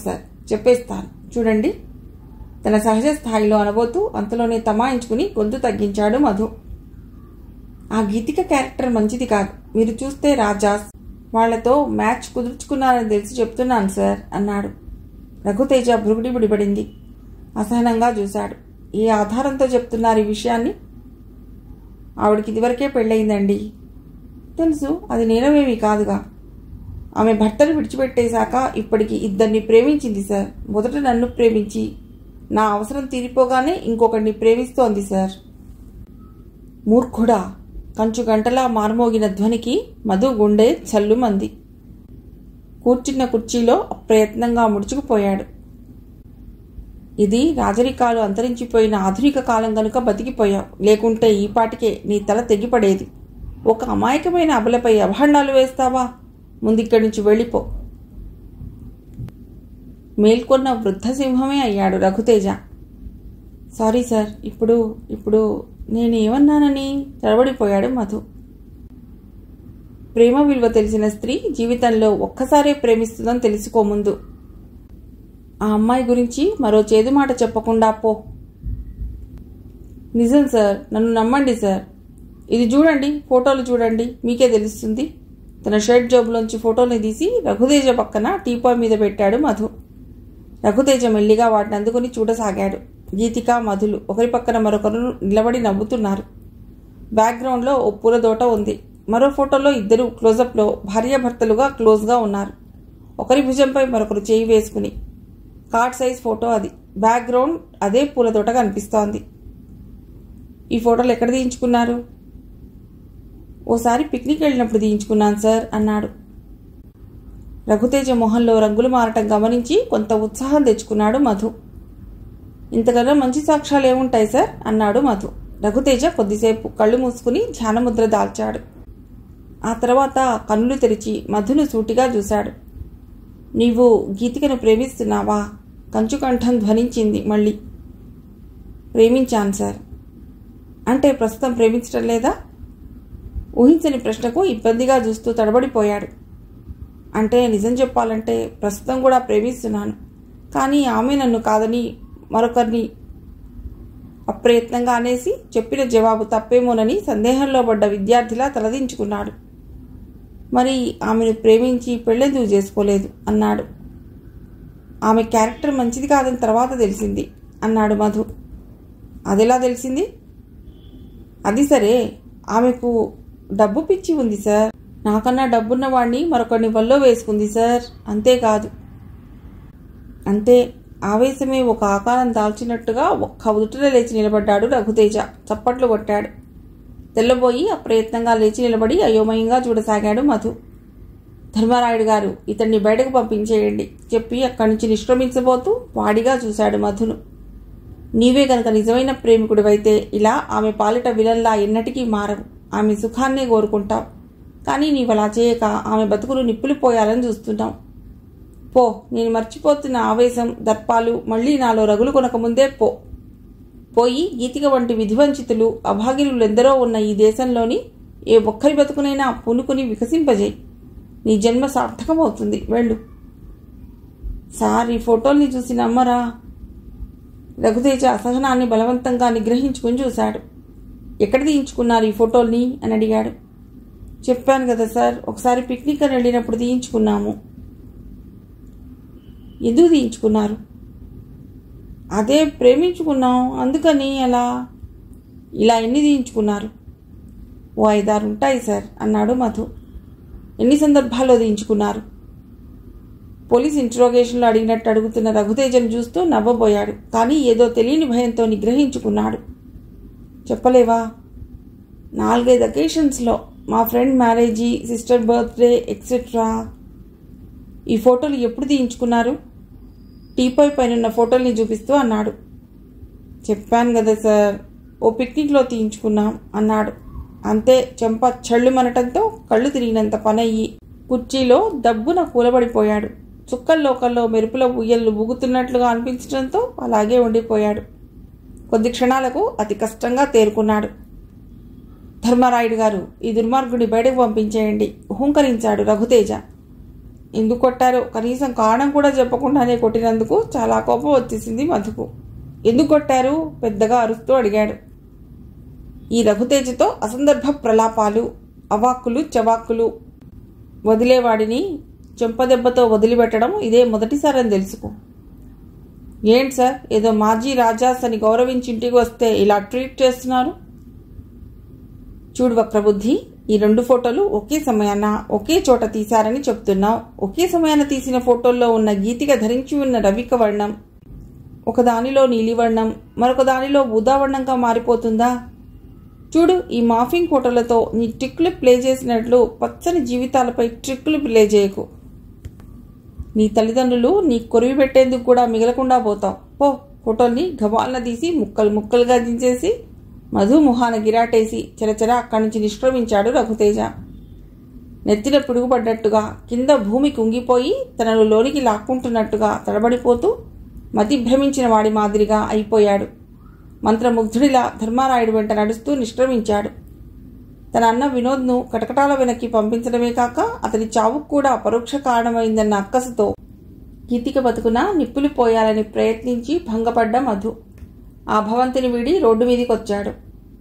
A: చెప్పేస్తాను చూడండి తన సహజ స్థాయిలో అనబోతూ అంతలోనే తమాయించుకుని గొంతు తగ్గించాడు మధు. ఆ గీతిక క్యారెక్టర్ మంచిది కాదు. మీరు చూస్తే రాజాస్ వాళ్లతో మ్యాచ్ కుదుర్చుకున్నారని తెలిసి చెప్తున్నాను సార్ అన్నాడు. రఘుతేజ భృగుడి విడిపడింది. అసహనంగా చూశాడు. ఏ ఆధారంతో చెప్తున్నారు ఈ విషయాన్ని? ఆవిడికి ఇదివరకే పెళ్ళయిందండి. తెలుసు, అది నేరమేమీ కాదుగా. ఆమె భర్తను విడిచిపెట్టేశాక ఇప్పటికి ఇద్దరిని ప్రేమించింది సార్. మొదట నన్ను ప్రేమించి నా అవసరం తీరిపోగానే ఇంకొకరిని ప్రేమిస్తోంది సార్. మూర్ఖుడా! కంచు గంటలా మార్మోగిన ధ్వనికి మధు గుండె చల్లుమంది. కూర్చున్న కుర్చీలో అప్రయత్నంగా ముడుచుకుపోయాడు. ఇది రాజరికాలు అంతరించిపోయిన ఆధునిక కాలం గనుక బతికిపోయావు. లేకుంటే ఈ పాటికే నీ తల తెగిపడేది. ఒక అమాయకమైన అబలపై అభాండాలు వేస్తావా? ముందిక్కడి నుంచి వెళ్ళిపో. మేల్కొన్న వృద్ధ సింహమే అయ్యాడు రఘుతేజ. సారీ సార్, ఇప్పుడు ఇప్పుడు నేను ఏమన్నానని తడబడిపోయాడు మధు. ప్రేమ విలువ తెలిసిన స్త్రీ జీవితంలో ఒక్కసారే ప్రేమిస్తుందని తెలుసుకోముందు. ఆ అమ్మాయి గురించి మరో చేదు మాట చెప్పకుండా పో. నిజం సార్, నన్ను నమ్మండి సార్. ఇది చూడండి, ఫోటోలు చూడండి, మీకే తెలుస్తుంది. తన షర్ట్ జోబులోంచి ఫోటోని తీసి రఘుతేజ పక్కన టీపాయ్ మీద పెట్టాడు మధు. రఘుతేజ మెల్లిగా వాటిని అందుకుని చూడసాగాడు. గీతిక, మధులు ఒకరి పక్కన మరొకరు నిలబడి నవ్వుతున్నారు. బ్యాక్గ్రౌండ్లో ఓ పూలదోట ఉంది. మరో ఫోటోలో ఇద్దరు క్లోజప్లో భార్యాభర్తలుగా క్లోజ్గా ఉన్నారు. ఒకరి భుజంపై మరొకరు చేయి వేసుకుని. కార్డ్ సైజ్ ఫోటో అది. బ్యాక్గ్రౌండ్ అదే పూలతోట కనిపిస్తోంది. ఈ ఫోటోలు ఎక్కడ తీయించుకున్నారు? ఓసారి పిక్నిక్ వెళ్ళినప్పుడు తీయించుకున్నాను సార్ అన్నాడు. రఘుతేజ మొహంలో రంగులు మారటం గమనించి కొంత ఉత్సాహం తెచ్చుకున్నాడు మధు. ఇంతకన్నా మంచి సాక్ష్యాలు ఏముంటాయి సార్ అన్నాడు మధు. రఘుతేజ కొద్దిసేపు కళ్ళు మూసుకుని ధ్యానముద్ర దాల్చాడు. ఆ తర్వాత కన్నులు తెరిచి మధును సూటిగా చూశాడు. నీవు గీతికను ప్రేమిస్తున్నావా? కంచుకంఠం ధ్వనించింది మళ్ళీ. ప్రేమించాను సార్. అంటే ప్రస్తుతం ప్రేమించటం లేదా? ఊహించని ప్రశ్నకు ఇబ్బందిగా చూస్తూ తడబడిపోయాడు. అంటే నిజం చెప్పాలంటే ప్రస్తుతం కూడా ప్రేమిస్తున్నాను. కానీ ఆమె నన్ను కాదని మరొకరిని అప్రయత్నంగా అనేసి చెప్పిన జవాబు తప్పేమోనని సందేహంలో పడ్డ విద్యార్థిలా తలదించుకున్నాడు. మరి ఆమెను ప్రేమించి పెళ్ళెందుకు చేసుకోలేదు అన్నాడు. ఆమె క్యారెక్టర్ మంచిది కాదని తర్వాత తెలిసింది అన్నాడు మధు. అదెలా తెలిసింది? అది సరే, ఆమెకు డబ్బు పిచ్చి ఉంది సార్. నాకన్నా డబ్బున్న వాడిని మరొకరిని వల్లో వేసుకుంది సార్. అంతేకాదు. అంతే. ఆవేశమే ఒక ఆకారం దాల్చినట్టుగా ఒక్క ఉదుటన లేచి నిలబడ్డాడు రఘుతేజ. చప్పట్లు కొట్టాడు. తెల్లబోయి అప్రయత్నంగా లేచి నిలబడి అయోమయంగా చూడసాగాడు మధు. ధర్మరాయుడు గారు, ఇతన్ని బయటకు పంపించేయండి చెప్పి అక్కడి నుంచి నిష్క్రమించబోతూ వాడిగా చూశాడు మధును. నీవే గనక నిజమైన ప్రేమికుడివైతే ఇలా ఆమె పాలిట విలన్లా ఎన్నటికీ మారవు. ఆమె సుఖాన్నే కోరుకుంటావు. కానీ నీవలా చేయక ఆమె బతుకులు నిప్పులు పోయాలని చూస్తున్నావు. పో. నేను మర్చిపోతున్న ఆవేశం, దర్పాలు మళ్లీ నాలో రగులు కొనకముందే పో. పోయి గీతిక వంటి విధివంచితులు, అభాగినులెందరో ఉన్న ఈ దేశంలోని ఏ ఒక్కరి బతుకునైనా పూనుకుని వికసింపజేయి. నీ జన్మ సార్థకమవుతుంది. వెళ్ళు. సార్, ఈ ఫోటోల్ని చూసి నమ్మరా? రఘుతేజ అసహనాన్ని బలవంతంగా నిగ్రహించుకుని చూశాడు. ఎక్కడ తీయించుకున్నారు ఈ ఫోటోల్ని అని అడిగాడు. చెప్పాను కదా సార్, ఒకసారి పిక్నిక్ అని వెళ్ళినప్పుడు తీయించుకున్నాము. ఎందుకు తీయించుకున్నారు? అదే, ప్రేమించుకున్నాం అందుకని. అలా ఇలా ఎన్ని తీయించుకున్నారు? ఓ ఐదారు ఉంటాయి సార్ అన్నాడు మధు. ఎన్ని సందర్భాల్లో తీయించుకున్నారు? పోలీస్ ఇంట్రోగేషన్లో అడిగినట్టు అడుగుతున్న రఘుతేజను చూస్తూ నవ్వబోయాడు. కానీ ఏదో తెలియని భయంతో నిగ్రహించుకున్నాడు. చెప్పలేవా? నాలుగైదు అకేషన్స్లో. మా friend marriage, sister birthday etcetera. ఈ ఫోటోలు ఎప్పుడు తీయించుకున్నారు? టీపాయ్ పైన ఫోటోల్ని చూపిస్తూ అన్నాడు. చెప్పాను కదా సార్, ఓ పిక్నిక్లో తీయించుకున్నాం అన్నాడు. అంతే. చెంప చళ్ళు మనటంతో కళ్ళు తిరిగినంత పనయ్యి కుర్చీలో దబ్బున కూలబడిపోయాడు. చుక్కల్లోకల్లో మెరుపుల ఉయ్యళ్ళు ఊగుతున్నట్లుగా అనిపించడంతో అలాగే ఉండిపోయాడు. కొద్ది క్షణాలకు అతి కష్టంగా తేరుకున్నాడు. ధర్మరాయుడు గారు, ఈ దుర్మార్గుడి బయటకు పంపించేయండి హూంకరించాడు రఘుతేజ. ఎందుకు కొట్టారో కనీసం కారణం కూడా చెప్పకుండానే కొట్టినందుకు చాలా కోపం వచ్చేసింది మధుకు. ఎందుకు కొట్టారు? పెద్దగా అరుస్తూ అడిగాడు. ఈ రఘుతేజతో అసందర్భ ప్రలాపాలు, అవాక్కులు చవాక్కులు వదిలేవాడిని చెంపదెబ్బతో వదిలిపెట్టడం ఇదే మొదటిసారని తెలుసుకో. ఏంటి సార్, ఏదో మాజీ రాజాస్ అని గౌరవించి ఇంటికి వస్తే ఇలా ట్రీట్ చేస్తున్నారు? చూడు వక్రబుద్ధి, ఈ రెండు ఫోటోలు ఒకే సమయాన ఒకే చోట తీశారని చెప్తున్నావు. ఒకే సమయాన తీసిన ఫోటోల్లో ఉన్న గీతిక ధరించి ఉన్న రవిక వర్ణం ఒకదానిలో నీలివర్ణం మరొక దానిలో ఊదావర్ణంగా మారిపోతుందా? చూడు, ఈ మాఫింగ్ ఫోటోలతో నీ ట్రిక్లు ప్లే చేసినట్లు పచ్చని జీవితాలపై ట్రిక్లు ప్లే చేయకు. నీ తల్లిదండ్రులు నీ కొరివి పెట్టేందుకు కూడా మిగలకుండా పోతావు. పో, ఫోటోల్ని గబాలన తీసి ముక్కలు ముక్కలుగా దించేసి మధు ముఖాన గిరాటేసి చెరచెర అక్కడి నుంచి నిష్క్రమించాడు రఘుతేజ. నెత్తిన పిడుగుపడ్డట్టుగా కింద భూమి కుంగిపోయి తనను లోనికి లాక్కుంటున్నట్టుగా తడబడిపోతూ మతి భ్రమించిన వాడి మాదిరిగా అయిపోయాడు. మంత్రముగ్ధుడిలా ధర్మారాయుడు వెంట నడుస్తూ నిష్క్రమించాడు. తన అన్న వినోద్ను కటకటాల వెనక్కి పంపించడమే కాక అతని చావుకు కూడా పరోక్ష కారణమైందన్న అక్కసుతో గీతిక బతుకున నిప్పులు పోయాలని ప్రయత్నించి భంగపడ్డ మధు ఆ భవంతిని వీడి రోడ్డు మీదికి వచ్చాడు.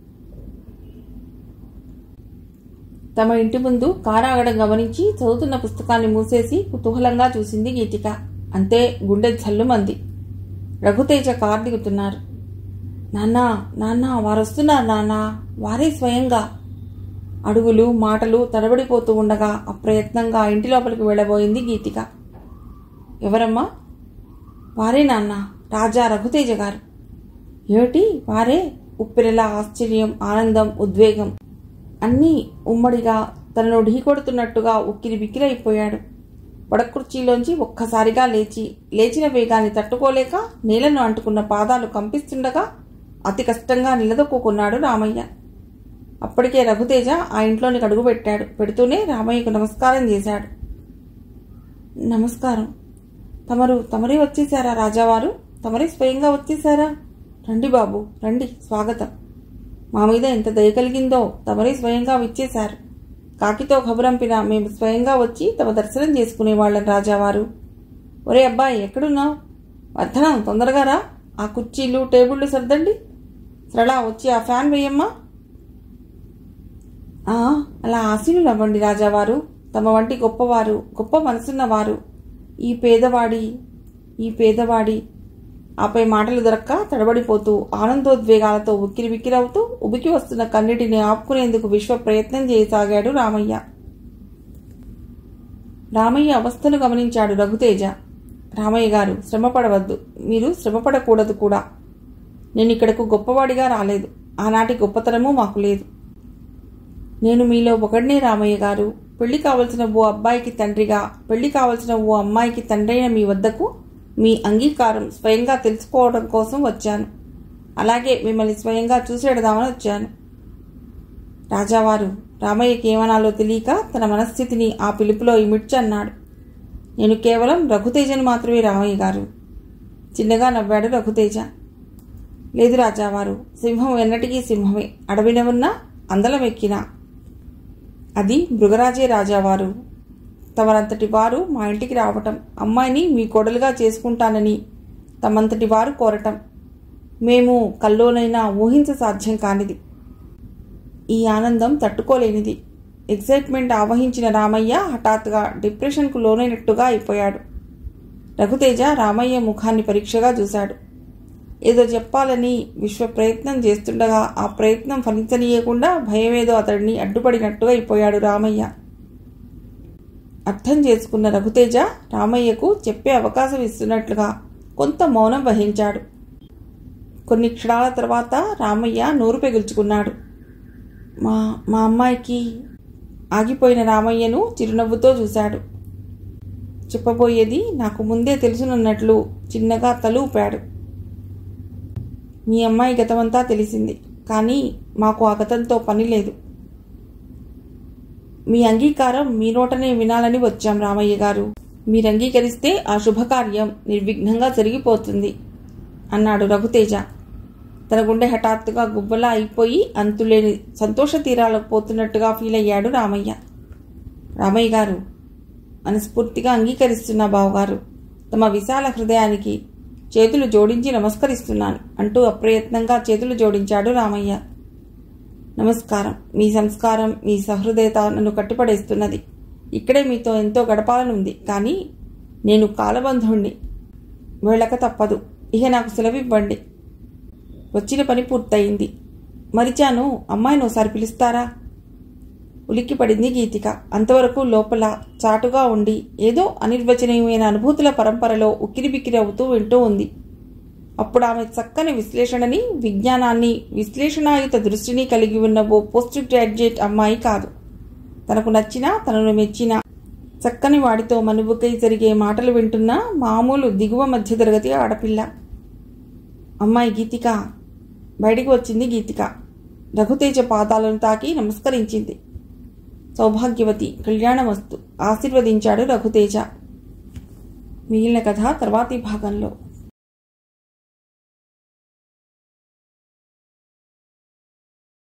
A: తమ ఇంటి ముందు కారాగడం గమనించి చదువుతున్న పుస్తకాన్ని మూసేసి కుతూహలంగా చూసింది గీతిక. అంతే, గుండె జల్లుమంది. రఘుతేజ కారు దిగుతున్నారు. నాన్నా నాన్నా వారొస్తున్నారు నాన్నా, వారే స్వయంగా. అడుగులు మాటలు తడబడిపోతూ ఉండగా అప్రయత్నంగా ఇంటి లోపలికి వెళ్ళబోయింది గీతిక. ఎవరమ్మా? వారే నాన్న, రాజా రఘుతేజ గారు. ఏమిటి వారే? ఉప్పెనలా ఆశ్చర్యం, ఆనందం, ఉద్వేగం అన్నీ ఉమ్మడిగా తనను ఢీకొడుతున్నట్టుగా ఉక్కిరి బిక్కిరైపోయాడు. పడకుర్చీలోంచి ఒక్కసారిగా లేచి లేచిన వేగాన్ని తట్టుకోలేక నేలను అంటుకున్న పాదాలు కంపిస్తుండగా అతి కష్టంగా నిలదొక్కున్నాడు రామయ్య. అప్పటికే రఘుతేజ ఆ ఇంట్లోనికి అడుగు పెట్టాడు. పెడుతూనే రామయ్యకు నమస్కారం చేశాడు. నమస్కారం. తమరు తమరే వచ్చేశారా రాజావారు? తమరే స్వయంగా వచ్చేశారా? రండి బాబు రండి, స్వాగతం. మా మీద ఎంత దయ కలిగిందో, తమరే స్వయంగా విచ్చేశారు. కాకితో ఖబరంపిన మేము స్వయంగా వచ్చి తమ దర్శనం చేసుకునేవాళ్ళం రాజావారు. ఒరే అబ్బాయి, ఎక్కడున్నావు? వర్ధనం, తొందరగా రా. ఆ కుర్చీలు టేబుళ్లు సర్దండి. సరళా, వచ్చి ఆ ఫ్యాన్ వేయమ్మా. అలా ఆశీనులు అవ్వండి రాజావారు. తమ వంటి గొప్పవారు, గొప్ప మనసున్నవారు ఈ పేదవాడి ఈ పేదవాడి ఆపై మాటలు దొరక్క తడబడిపోతూ ఆనందోద్వేగాలతో ఉక్కిరి బిక్కిరవుతూ ఉబికి వస్తున్న కన్నిటిని ఆపుకునేందుకు విశ్వ ప్రయత్నం చేయసాగాడు రామయ్య. రామయ్య అవస్థను గమనించాడు రఘుతేజ. రామయ్య గారు, శ్రమపడవద్దు. మీరు శ్రమపడకూడదు కూడా. నేను ఇక్కడకు గొప్పవాడిగా రాలేదు. ఆనాటి గొప్పతనమూ మాకు లేదు. నేను మీలో ఒకడినే రామయ్య గారు. పెళ్లి కావలసిన ఓ అబ్బాయికి తండ్రిగా, పెళ్లి కావలసిన ఓ అమ్మాయికి తండ్రైన మీ వద్దకు మీ అంగీకారం స్వయంగా తెలుసుకోవడం కోసం వచ్చాను. అలాగే మిమ్మల్ని స్వయంగా చూసేడదామని వచ్చాను. రాజావారు రామయ్యకి ఏమనాలో తెలియక తన మనస్థితిని ఆ పిలుపులో ఇమిడ్చి అన్నాడు. నేను కేవలం రఘుతేజని మాత్రమే రామయ్య గారు. చిన్నగా నవ్వాడు రఘుతేజ. లేదు రాజావారు, సింహం ఎన్నటికీ సింహమే. అడవిన ఉన్నా అందలం ఎక్కినా అది మృగరాజే రాజావారు. తమరంతటి వారు మా ఇంటికి రావటం, అమ్మాయిని మీ కోడలుగా చేసుకుంటానని తమంతటి వారు కోరటం మేము కల్లోనైనా ఊహించ సాధ్యం కానిది. ఈ ఆనందం తట్టుకోలేనిది. ఎగ్జైట్మెంట్ ఆవహించిన రామయ్య హఠాత్తుగా డిప్రెషన్కు లోనైనట్టుగా అయిపోయాడు. రఘుతేజ రామయ్య ముఖాన్ని పరీక్షగా చూశాడు. ఏదో చెప్పాలని విశ్వ ప్రయత్నం చేస్తుండగా ఆ ప్రయత్నం ఫలించనీయకుండా భయమేదో అతడిని అడ్డుపడినట్టుగా అయిపోయాడు రామయ్య. అర్థం చేసుకున్న రఘుతేజ రామయ్యకు చెప్పే అవకాశం ఇస్తున్నట్లుగా కొంత మౌనం వహించాడు. కొన్ని క్షణాల తర్వాత రామయ్య నోరు పెగుల్చుకున్నాడు. మా మా అమ్మాయికి. ఆగిపోయిన రామయ్యను చిరునవ్వుతో చూశాడు. చెప్పబోయేది నాకు ముందే తెలుసునన్నట్లు చిన్నగా తలూపాడు. మీ అమ్మాయి గతమంతా తెలిసింది, కానీ మాకు ఆ గతంతో పని లేదు. మీ అంగీకారం మీ నోటనే వినాలని వచ్చాం రామయ్య గారు. మీరు అంగీకరిస్తే ఆ శుభకార్యం నిర్విఘ్నంగా జరిగిపోతుంది అన్నాడు రఘుతేజ. తన గుండె హఠాత్తుగా గుబ్బలా అయిపోయి అంతులేని సంతోష తీరాలకు పోతున్నట్టుగా ఫీల్ అయ్యాడు రామయ్య. రామయ్య గారు, మనస్ఫూర్తిగా అంగీకరిస్తున్నా బావగారు. తమ విశాల హృదయానికి చేతులు జోడించి నమస్కరిస్తున్నాను అంటూ అప్రయత్నంగా చేతులు జోడించాడు రామయ్య. నమస్కారం. మీ సంస్కారం, మీ సహృదయత నన్ను కట్టిపడేస్తున్నది. ఇక్కడే మీతో ఎంతో గడపాలనుంది. కానీ నేను కాలబంధుణ్ణి, వెళ్ళక తప్పదు. ఇక నాకు సెలవివ్వండి. వచ్చిన పని పూర్తయింది. మరిచాను, అమ్మాయిని ఒకసారి పిలుస్తారా? ఉలిక్కిపడింది గీతిక. అంతవరకు లోపల చాటుగా ఉండి ఏదో అనిర్వచనీయమైన అనుభూతుల పరంపరలో ఉక్కిరిబిక్కిరి అవుతూ వింటూ ఉంది. అప్పుడు ఆమె చక్కని విశ్లేషణని, విజ్ఞానాన్ని, విశ్లేషణాయుత దృష్టిని కలిగి ఉన్న ఓ పోస్ట్ గ్రాడ్యుయేట్ అమ్మాయి కాదు. తనకు నచ్చిన, తనను మెచ్చిన చక్కని వాడితో మనుబుకై జరిగే మాటలు వింటున్న మామూలు దిగువ మధ్యతరగతి ఆడపిల్ల. అమ్మాయి గీతిక. బయటికి వచ్చింది గీతిక. రఘుతేజ పాదాలను తాకి నమస్కరించింది. సౌభాగ్యవతి, కళ్యాణమస్తు ఆశీర్వదించాడు రఘుతేజ. మిగిలిన కథ తర్వాతి భాగంలో.